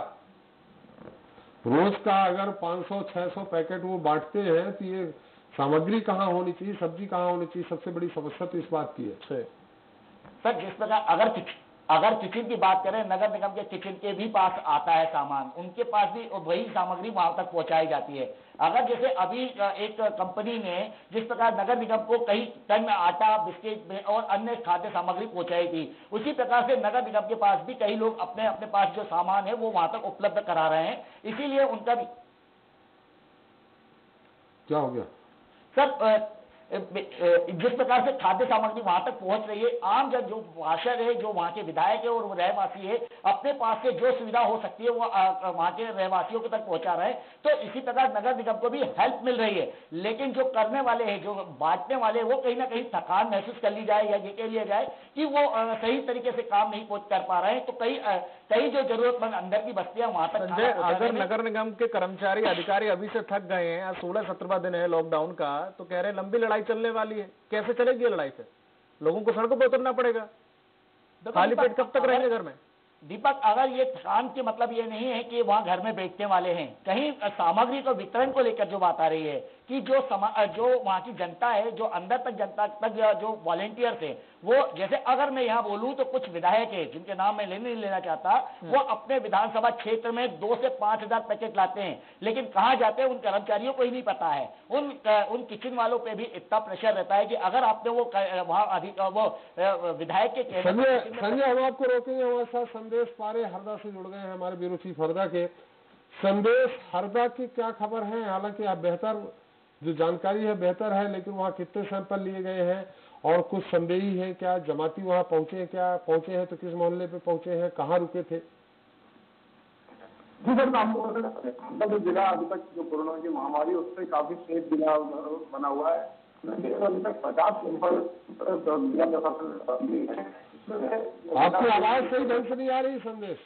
रोज का अगर पाँच सौ छह सौ पैकेट वो बांटते हैं तो ये सामग्री कहाँ होनी चाहिए, सब्जी कहाँ होनी चाहिए? सबसे बड़ी समस्या तो इस बात की है सर। जिस प्रकार अगर अगर किचन की बात करें, नगर निगम के किचन के भी पास आता है सामान, उनके पास भी वही सामग्री वहां तक पहुंचाई जाती है। अगर जैसे अभी एक कंपनी ने जिस प्रकार नगर निगम को कई टन आटा, बिस्किट और अन्य खाद्य सामग्री पहुंचाई थी, उसी प्रकार से नगर निगम के पास भी कई लोग अपने अपने पास जो सामान है वो वहां तक उपलब्ध करा रहे हैं। इसीलिए उनका भी क्या हो गया सर, जिस प्रकार से खाद्य सामग्री वहां तक पहुंच रही है, आम जन जो पार्षद है, जो वहां के विधायक है और रहवासी है, अपने पास से जो सुविधा हो सकती है वो वहां के रहवासियों के तक पहुंचा रहे हैं। तो इसी प्रकार नगर निगम को भी हेल्प मिल रही है। लेकिन जो करने वाले हैं, जो बांटने वाले हैं, वो कहीं ना कहीं थकान महसूस कर ली जाए या ये कह लिया जाए कि वो सही तरीके से काम नहीं कर पा रहे हैं। तो कई कई जो जरूरतमंद अंदर की बस्तियां वहां तक अगर नगर निगम के कर्मचारी अधिकारी अभी से थक गए हैं, सोलह सत्रहवां दिन है लॉकडाउन का, तो कह रहे हैं लंबी लड़ाई चलने वाली है। कैसे चलेगी लड़ाई? से लोगों को सड़कों पर उतरना पड़ेगा, खाली पेट कब तक रहेंगे घर में? दीपक, अगर ये थकान के मतलब ये नहीं है कि वहाँ घर में बैठने वाले हैं, कहीं सामग्री को वितरण को लेकर जो बात आ रही है कि जो समा, जो वहाँ की जनता है, जो अंदर तक जनता तक जो वॉलेंटियर्स है, वो जैसे अगर मैं यहाँ बोलूँ तो कुछ विधायक है जिनके नाम मैं लेने नहीं लेना चाहता, वो अपने विधानसभा क्षेत्र में दो से पांच हजार पैकेट लाते हैं, लेकिन कहाँ जाते हैं उन कर्मचारियों को ही नहीं पता है। उन उन किचन वालों पे भी इतना प्रेशर रहता है कि अगर आपने वो वहाँ अधिक वो विधायक के संजय संजय हम आपको रोकेंगे। हमारे साथ संदेश पारे हरदा से जुड़ गए हैं, हमारे ब्यूरो चीफ हरदा के। संदेश, हरदा की क्या खबर है? हालांकि आप बेहतर जो जानकारी है बेहतर है, लेकिन वहाँ कितने सैंपल लिए गए हैं और कुछ संदेही है क्या? जमाती वहाँ पहुंचे, क्या पहुंचे हैं तो किस मोहल्ले पे पहुंचे हैं, कहाँ रुके थे? जी सर, मैं आपको बता जो जिला अभी तक जो कोरोना की महामारी उससे काफी सेफ जिला बना हुआ है। अभी तक पचास सैंपल जिला प्रशासन। आपकी आवाज सही ढंग से नहीं आ रही संदेश।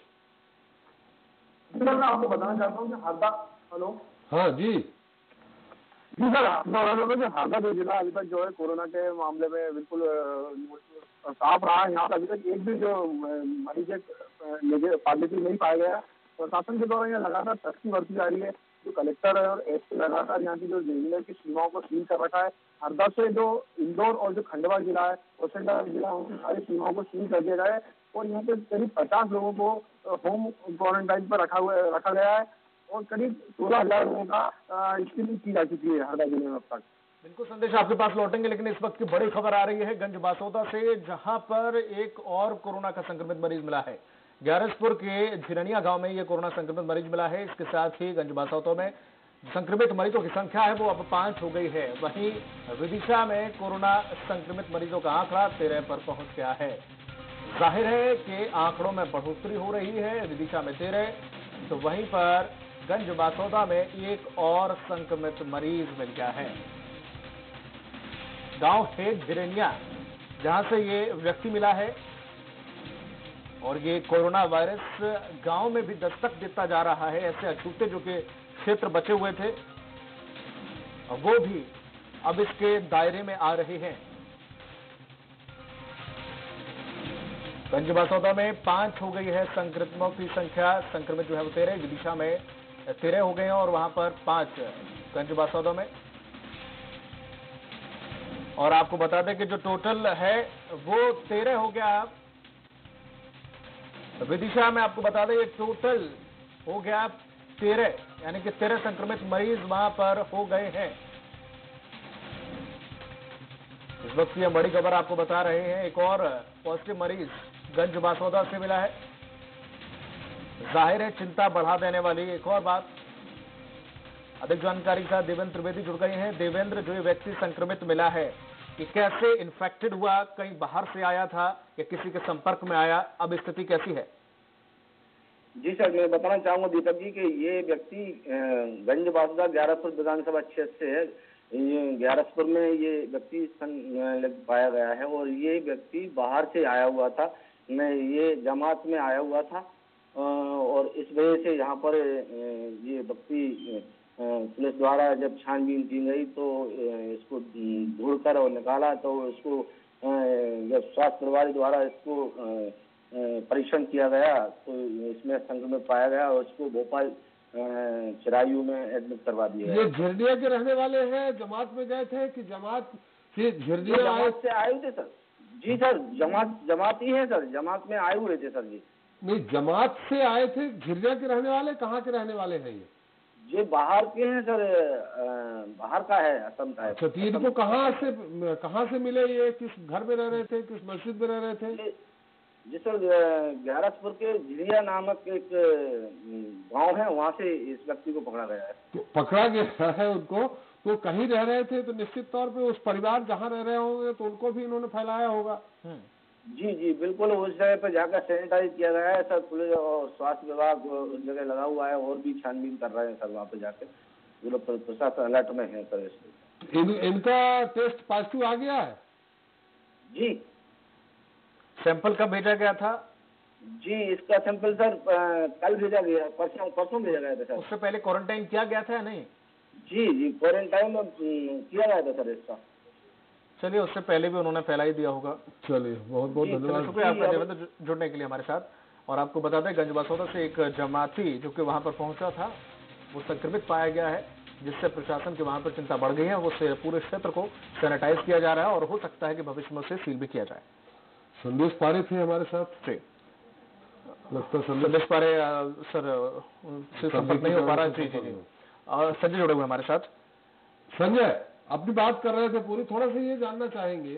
सर मैं आपको बताना चाहता हूँ कि हरदा, हेलो, हाँ जी जी सर, हरदा जो जिला अभी तक जो है कोरोना के मामले में बिल्कुल साफ रहा है। यहाँ पे अभी तक एक भी जो मरीज पॉजिटिव नहीं पाया गया। प्रशासन के द्वारा यहाँ लगातार सख्ती बरती जा रही है। जो कलेक्टर है और एसपी लगातार यहाँ की जो जिले की सीमाओं को सील कर रखा है। हरदा से जो इंदौर और जो खंडवा जिला है, होशंगाबाद जिला, उनकी सारी सीमाओं को सील कर दिया गया है और यहाँ पे करीब पचास लोगों को होम क्वारंटाइन पर रखा हुआ रखा गया है और करीब सोलह हजार लोगों का स्क्रीनिंग की जा चुकी है हरदा जिले में अब तक। बिल्कुल संदेश, आपके पास लौटेंगे, लेकिन इस वक्त की बड़ी खबर आ रही है गंज बासौदा से, जहां पर एक और कोरोना का संक्रमित मरीज मिला है। ग्यारसपुर के झिरनिया गांव में ये कोरोना संक्रमित मरीज मिला है। इसके साथ ही गंज बासौदा में संक्रमित मरीजों की संख्या है वो अब पांच हो गई है। वहीं विदिशा में कोरोना संक्रमित मरीजों का आंकड़ा तेरह पर पहुंच गया है। जाहिर है कि आंकड़ों में बढ़ोतरी हो रही है। विदिशा में तेरह तो वहीं पर गंज बासौदा में एक और संक्रमित मरीज मिल गया है। गांव है झिरनिया जहां से ये व्यक्ति मिला है और ये कोरोना वायरस गांव में भी दस्तक देता जा रहा है। ऐसे अछूते जो कि क्षेत्र बचे हुए थे वो भी अब इसके दायरे में आ रहे हैं। गंज बासौदा में पांच हो गई है संक्रमितों की संख्या। संक्रमित जो है वो तेरह, विदिशा में तेरह हो गए हैं और वहां पर पांच गंज बासौदा में। और आपको बता दें कि जो टोटल है वो तेरह हो गया। विदिशा में आपको बता दें ये टोटल हो गया तेरह, यानी कि तेरह संक्रमित मरीज वहां पर हो गए हैं। इस वक्त की बड़ी खबर आपको बता रहे हैं, एक और पॉजिटिव मरीज गंज बासौदा से मिला है। जाहिर है चिंता बढ़ा देने वाली एक और बात। अधिक जानकारी के साथ देवेंद्र त्रिवेदी जुड़ गए हैं। देवेंद्र, जो ये व्यक्ति संक्रमित मिला है कि कैसे इन्फेक्टेड हुआ, कहीं बाहर से आया था या किसी के संपर्क में आया, अब स्थिति कैसी है? जी सर, मैं बताना चाहूंगा दीपक जी कि ये व्यक्ति गंज बासौदा ग्यारसपुर विधानसभा क्षेत्र से है। ये ग्यारसपुर में ये व्यक्ति पाया गया है और ये व्यक्ति बाहर से आया हुआ था। मैं ये जमात में आया हुआ था और इस वजह से यहाँ पर ये व्यक्ति पुलिस द्वारा जब छानबीन की गई तो इसको ढूंढकर और निकाला तो इसको जब स्वास्थ्य प्रभारी द्वारा इसको परीक्षण किया गया तो इसमें संक्रमित पाया गया और इसको भोपाल चिरायू में एडमिट करवा दिया। ये झिरनिया के रहने वाले हैं, जमात में गए थे कि जमात से झिरनिया जमात से आए हुए थे सर? जी सर, जमात जमात ही है सर, जमात में आए हुए थे सर जी। नहीं, जमात से आए थे। झिरनिया के रहने वाले कहाँ के रहने वाले हैं ये? ये बाहर के हैं सर, बाहर का है, असम का है। अच्छा, तो इनको कहाँ से कहाँ से मिले? ये किस घर में रह रहे थे, किस मस्जिद में रह रहे थे? जी सर, ग्यारसपुर के झिरिया नामक एक गांव है, वहाँ से इस व्यक्ति को पकड़ा गया है। तो पकड़ा गया है उनको, तो कहीं रह रहे थे तो निश्चित तौर पे उस परिवार जहाँ रह रहे होंगे तो उनको भी इन्होंने फैलाया होगा। जी जी बिल्कुल, उस जगह पर जाकर सैनिटाइज किया गया है सर। पुलिस और स्वास्थ्य विभाग उस जगह लगा हुआ है और भी छानबीन कर रहे हैं सर वहाँ पे जाके। जो लोग प्रशासन अलर्ट में है सर। इसलिए इन, इनका टेस्ट पॉजिटिव आ गया है? जी। सैंपल कब भेजा गया था? जी, इसका सैंपल सर कल भेजा गया, परसों परसों भेजा गया था सर। उससे पहले क्वारंटाइन किया गया था या नहीं? जी जी, क्वारंटाइन किया गया था सर इसका। चलिए, उससे पहले भी उन्होंने फैला ही दिया होगा। चलिए, बहुत बहुत धन्यवाद शुक्रिया आपका देवेंद्र जुड़ने के लिए हमारे साथ। और आपको बता दें गंजबसौदा से एक जमाती जो कि वहां पर पहुंचा था वो संक्रमित पाया गया है, जिससे प्रशासन की वहां पर चिंता बढ़ गई है। वो पूरे क्षेत्र को सैनिटाइज किया जा रहा है और हो सकता है कि भविष्य में उसे सील भी किया जाए। संदेश पारे थे हमारे साथ जी, लगता संदेश पारे सर उनसे संपर्क नहीं हो पा रहा। जी जी जी और संजय जुड़े हुए हमारे साथ। संजय, अपनी बात कर रहे थे पूरी, थोड़ा सा ये जानना चाहेंगे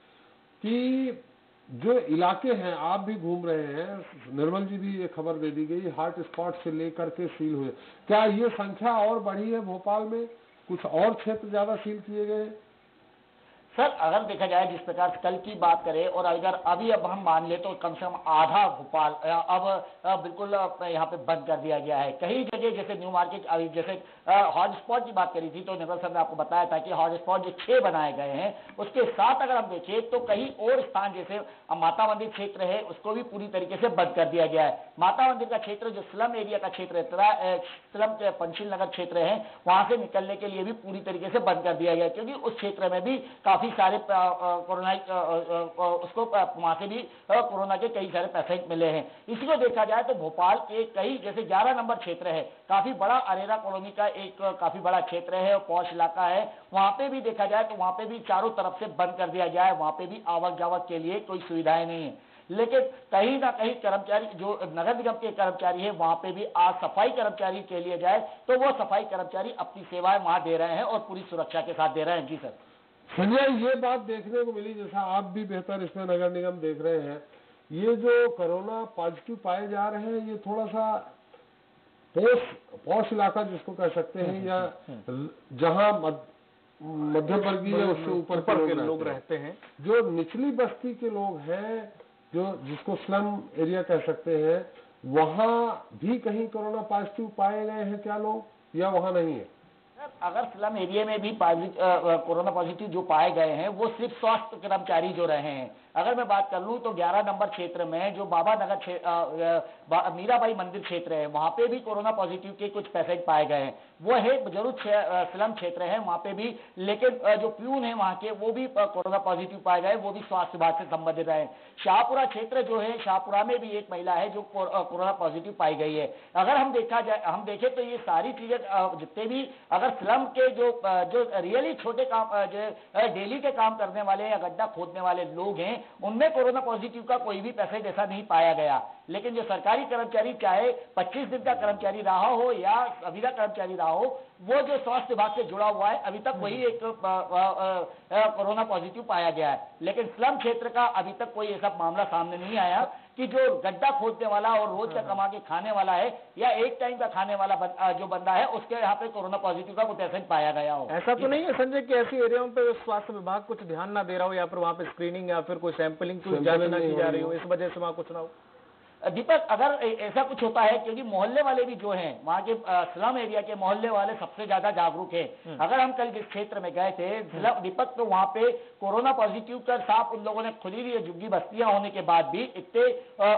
कि जो इलाके हैं आप भी घूम रहे हैं, निर्मल जी भी ये खबर दे दी गई हॉट स्पॉट से लेकर के सील हुए, क्या ये संख्या और बढ़ी है भोपाल में? कुछ और क्षेत्र ज्यादा सील किए गए? सर अगर देखा जाए जिस प्रकार से कल की बात करें और अगर अभी अब हम मान ले तो कम से कम आधा भोपाल अब बिल्कुल यहाँ पे बंद कर दिया गया है। कई जगह जैसे न्यू मार्केट अभी जैसे हॉटस्पॉट की बात करी थी तो निर्मल सर ने आपको बताया था कि हॉटस्पॉट जो छह बनाए गए हैं उसके साथ अगर हम देखें तो कहीं और स्थान जैसे माता मंदिर क्षेत्र है उसको भी पूरी तरीके से बंद कर दिया गया है। माता मंदिर का क्षेत्र जो स्लम एरिया का क्षेत्र है, स्लम पंचशील नगर क्षेत्र है, वहां से निकलने के लिए भी पूरी तरीके से बंद कर दिया गया क्योंकि उस क्षेत्र में भी काफी सारे कोरोना उसको वहां से भी कोरोना के कई सारे पेशेंट मिले हैं। इसी को देखा जाए तो भोपाल के कई जैसे ग्यारह नंबर क्षेत्र है, काफी बड़ा अरेरा कॉलोनी का एक काफी बड़ा क्षेत्र है और पौष इलाका है, वहां पे भी देखा जाए तो वहां पे भी चारों तरफ से बंद कर दिया गया है। वहां पे भी आवक जावक के लिए कोई सुविधाएं नहीं है, लेकिन कहीं ना कहीं कर्मचारी जो नगर निगम के कर्मचारी है वहां पे भी आज सफाई कर्मचारी के लिए जाए तो वो सफाई कर्मचारी अपनी सेवाएं वहां दे रहे हैं और पूरी सुरक्षा के साथ दे रहे हैं। जी सर। संजय, ये बात देखने को मिली, जैसा आप भी बेहतर इसमें नगर निगम देख रहे हैं, ये जो कोरोना पॉजिटिव पाए जा रहे हैं ये थोड़ा सा पौष पौष इलाका जिसको कह सकते हैं या जहां मध्य वर्गीय उससे ऊपर के लोग रहते हैं, जो निचली बस्ती के लोग हैं, जो जिसको स्लम एरिया कह सकते हैं, वहां भी कहीं कोरोना पॉजिटिव पाए गए हैं क्या लोग या वहां नहीं है? अगर स्लम एरिया में भी कोरोना पॉजिटिव जो पाए गए हैं वो सिर्फ स्वास्थ्य कर्मचारी जो रहे हैं। अगर मैं बात कर लूं तो ग्यारह नंबर क्षेत्र में जो बाबा नगर मीराबाई मंदिर क्षेत्र है वहां पे भी कोरोना पॉजिटिव के कुछ पेशेंट पाए गए हैं। वो है जरूर स्लम क्षेत्र है वहां पे भी, लेकिन जो प्यून है वहां के वो भी कोरोना पॉजिटिव पाए गए, वो भी स्वास्थ्य विभाग से संबंधित रहे। शाहपुरा क्षेत्र जो है, शाहपुरा में भी एक महिला है जो कोरोना पॉजिटिव पाई गई है। अगर हम देखा जाए हम देखें तो ये सारी चीजें जितने भी अगर स्लम के जो जो रियली छोटे काम जो डेली के काम करने वाले या गड्ढा खोदने वाले लोग हैं उनमें कोरोना पॉजिटिव का कोई भी पेशेंट ऐसा नहीं पाया गया, लेकिन जो सरकारी कर्मचारी चाहे पच्चीस दिन का कर्मचारी रहा हो या अभिदा कर्मचारी रहा हो, वो जो स्वास्थ्य विभाग से जुड़ा हुआ है अभी तक वही एक कोरोना पॉजिटिव पाया गया है। लेकिन स्लम क्षेत्र का अभी तक कोई ऐसा मामला सामने नहीं आया कि जो गड्ढा खोदने वाला और रोज का कमा के खाने वाला है या एक टाइम का खाने वाला बन, जो बंदा है उसके यहाँ पे कोरोना पॉजिटिव का कोई पेशेंट पाया गया हो। ऐसा तो नहीं है संजय कि ऐसी एरियाओं पे स्वास्थ्य विभाग कुछ ध्यान ना दे रहा हो या फिर वहाँ पे स्क्रीनिंग या फिर कोई सैंपलिंग कोई जांच ना की जा रही हो, इस वजह से वहाँ कुछ ना हो? दीपक, अगर ऐसा कुछ होता है क्योंकि मोहल्ले वाले भी जो हैं वहाँ के स्लम एरिया के मोहल्ले वाले सबसे ज्यादा जागरूक हैं। अगर हम कल जिस क्षेत्र में गए थे दीपक तो वहाँ पे कोरोना पॉजिटिव का साफ उन लोगों ने खुली हुई झुग्गी बस्तियां होने के बाद भी इतने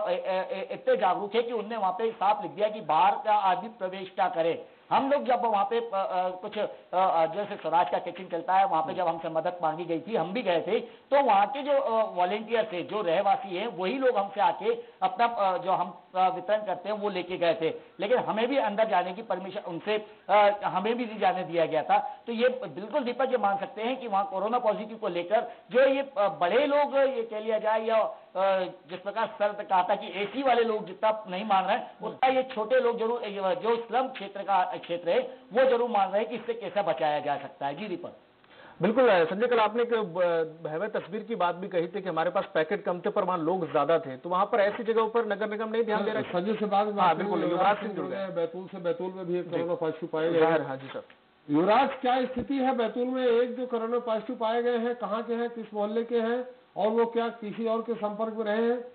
इतने जागरूक है कि उनने वहाँ पे साफ लिख दिया कि बाहर का आदमी प्रवेश क्या करे। हम लोग जब वहाँ पे कुछ जैसे स्वराज का चेकिंग चलता है वहाँ पे जब हमसे मदद मांगी गई थी हम भी गए थे, तो वहाँ के जो वॉलेंटियर थे जो रहवासी हैं वही लोग हमसे आके अपना जो हम वितरण करते हैं वो लेके गए थे, लेकिन हमें भी अंदर जाने की परमिशन उनसे हमें भी नहीं जाने दिया गया था। तो ये बिल्कुल दीपक ये मान सकते हैं कि वहाँ कोरोना पॉजिटिव को लेकर जो ये बड़े लोग ये कह लिया जाए या जिस प्रकार सर ने कहा था कि एसी वाले लोग जितना नहीं मान रहे हैं उतना ये छोटे लोग जरूर जो स्लम क्षेत्र का क्षेत्र है वो जरूर मान रहे हैं कि इससे कैसे बचाया जा सकता है। जी दीपक। बिल्कुल संजय, कल आपने एक भयावह तस्वीर की बात भी कही थी कि हमारे पास पैकेट कम थे पर वहाँ लोग ज्यादा थे, तो वहाँ पर ऐसी जगहों पर नगर निगम नहीं ध्यान दे रहा है। संजय से बात हाँ बिल्कुल, युवराज सिंह जुड़ गए बैतूल से। बैतूल में भी एक कोरोना पॉजिटिव पाए गए। हाँ जी सर। युवराज, क्या स्थिति है बैतूल में? एक जो कोरोना पॉजिटिव पाए गए हैं कहाँ के हैं, किस मोहल्ले के हैं और वो क्या किसी और के संपर्क में रहे हैं?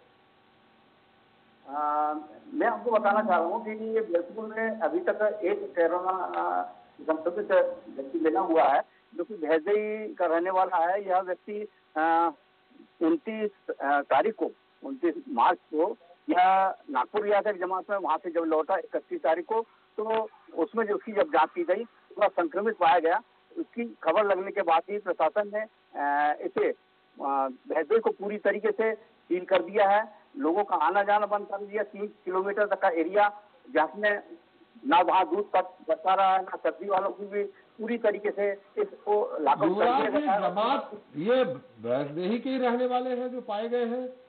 आ, मैं आपको बताना चाह रहा हूँ कि ये बैतूल में अभी तक एक कोरोना संक्रमित व्यक्ति मिला हुआ है जो कि भैजई का रहने वाला है। यह व्यक्ति उनतीस तारीख को उनतीस मार्च को यह नागपुर गया था एक जमात में, वहां से जब लौटा इकतीस तारीख को तो उसमें जो उसकी जब जांच की गई तो वह संक्रमित पाया गया। उसकी खबर लगने के बाद ही प्रशासन ने इसे भैजई को पूरी तरीके से सील कर दिया है लोगों का आना जाना बंद कर दिया। तीन किलोमीटर तक का एरिया जिसमें ना वहाँ दूध का बचा रहा है, ना सब्जी वालों की भी पूरी तरीके से इसको लागू कर दिया। जमात ये बैसदेही के ही रहने वाले हैं जो पाए गए हैं।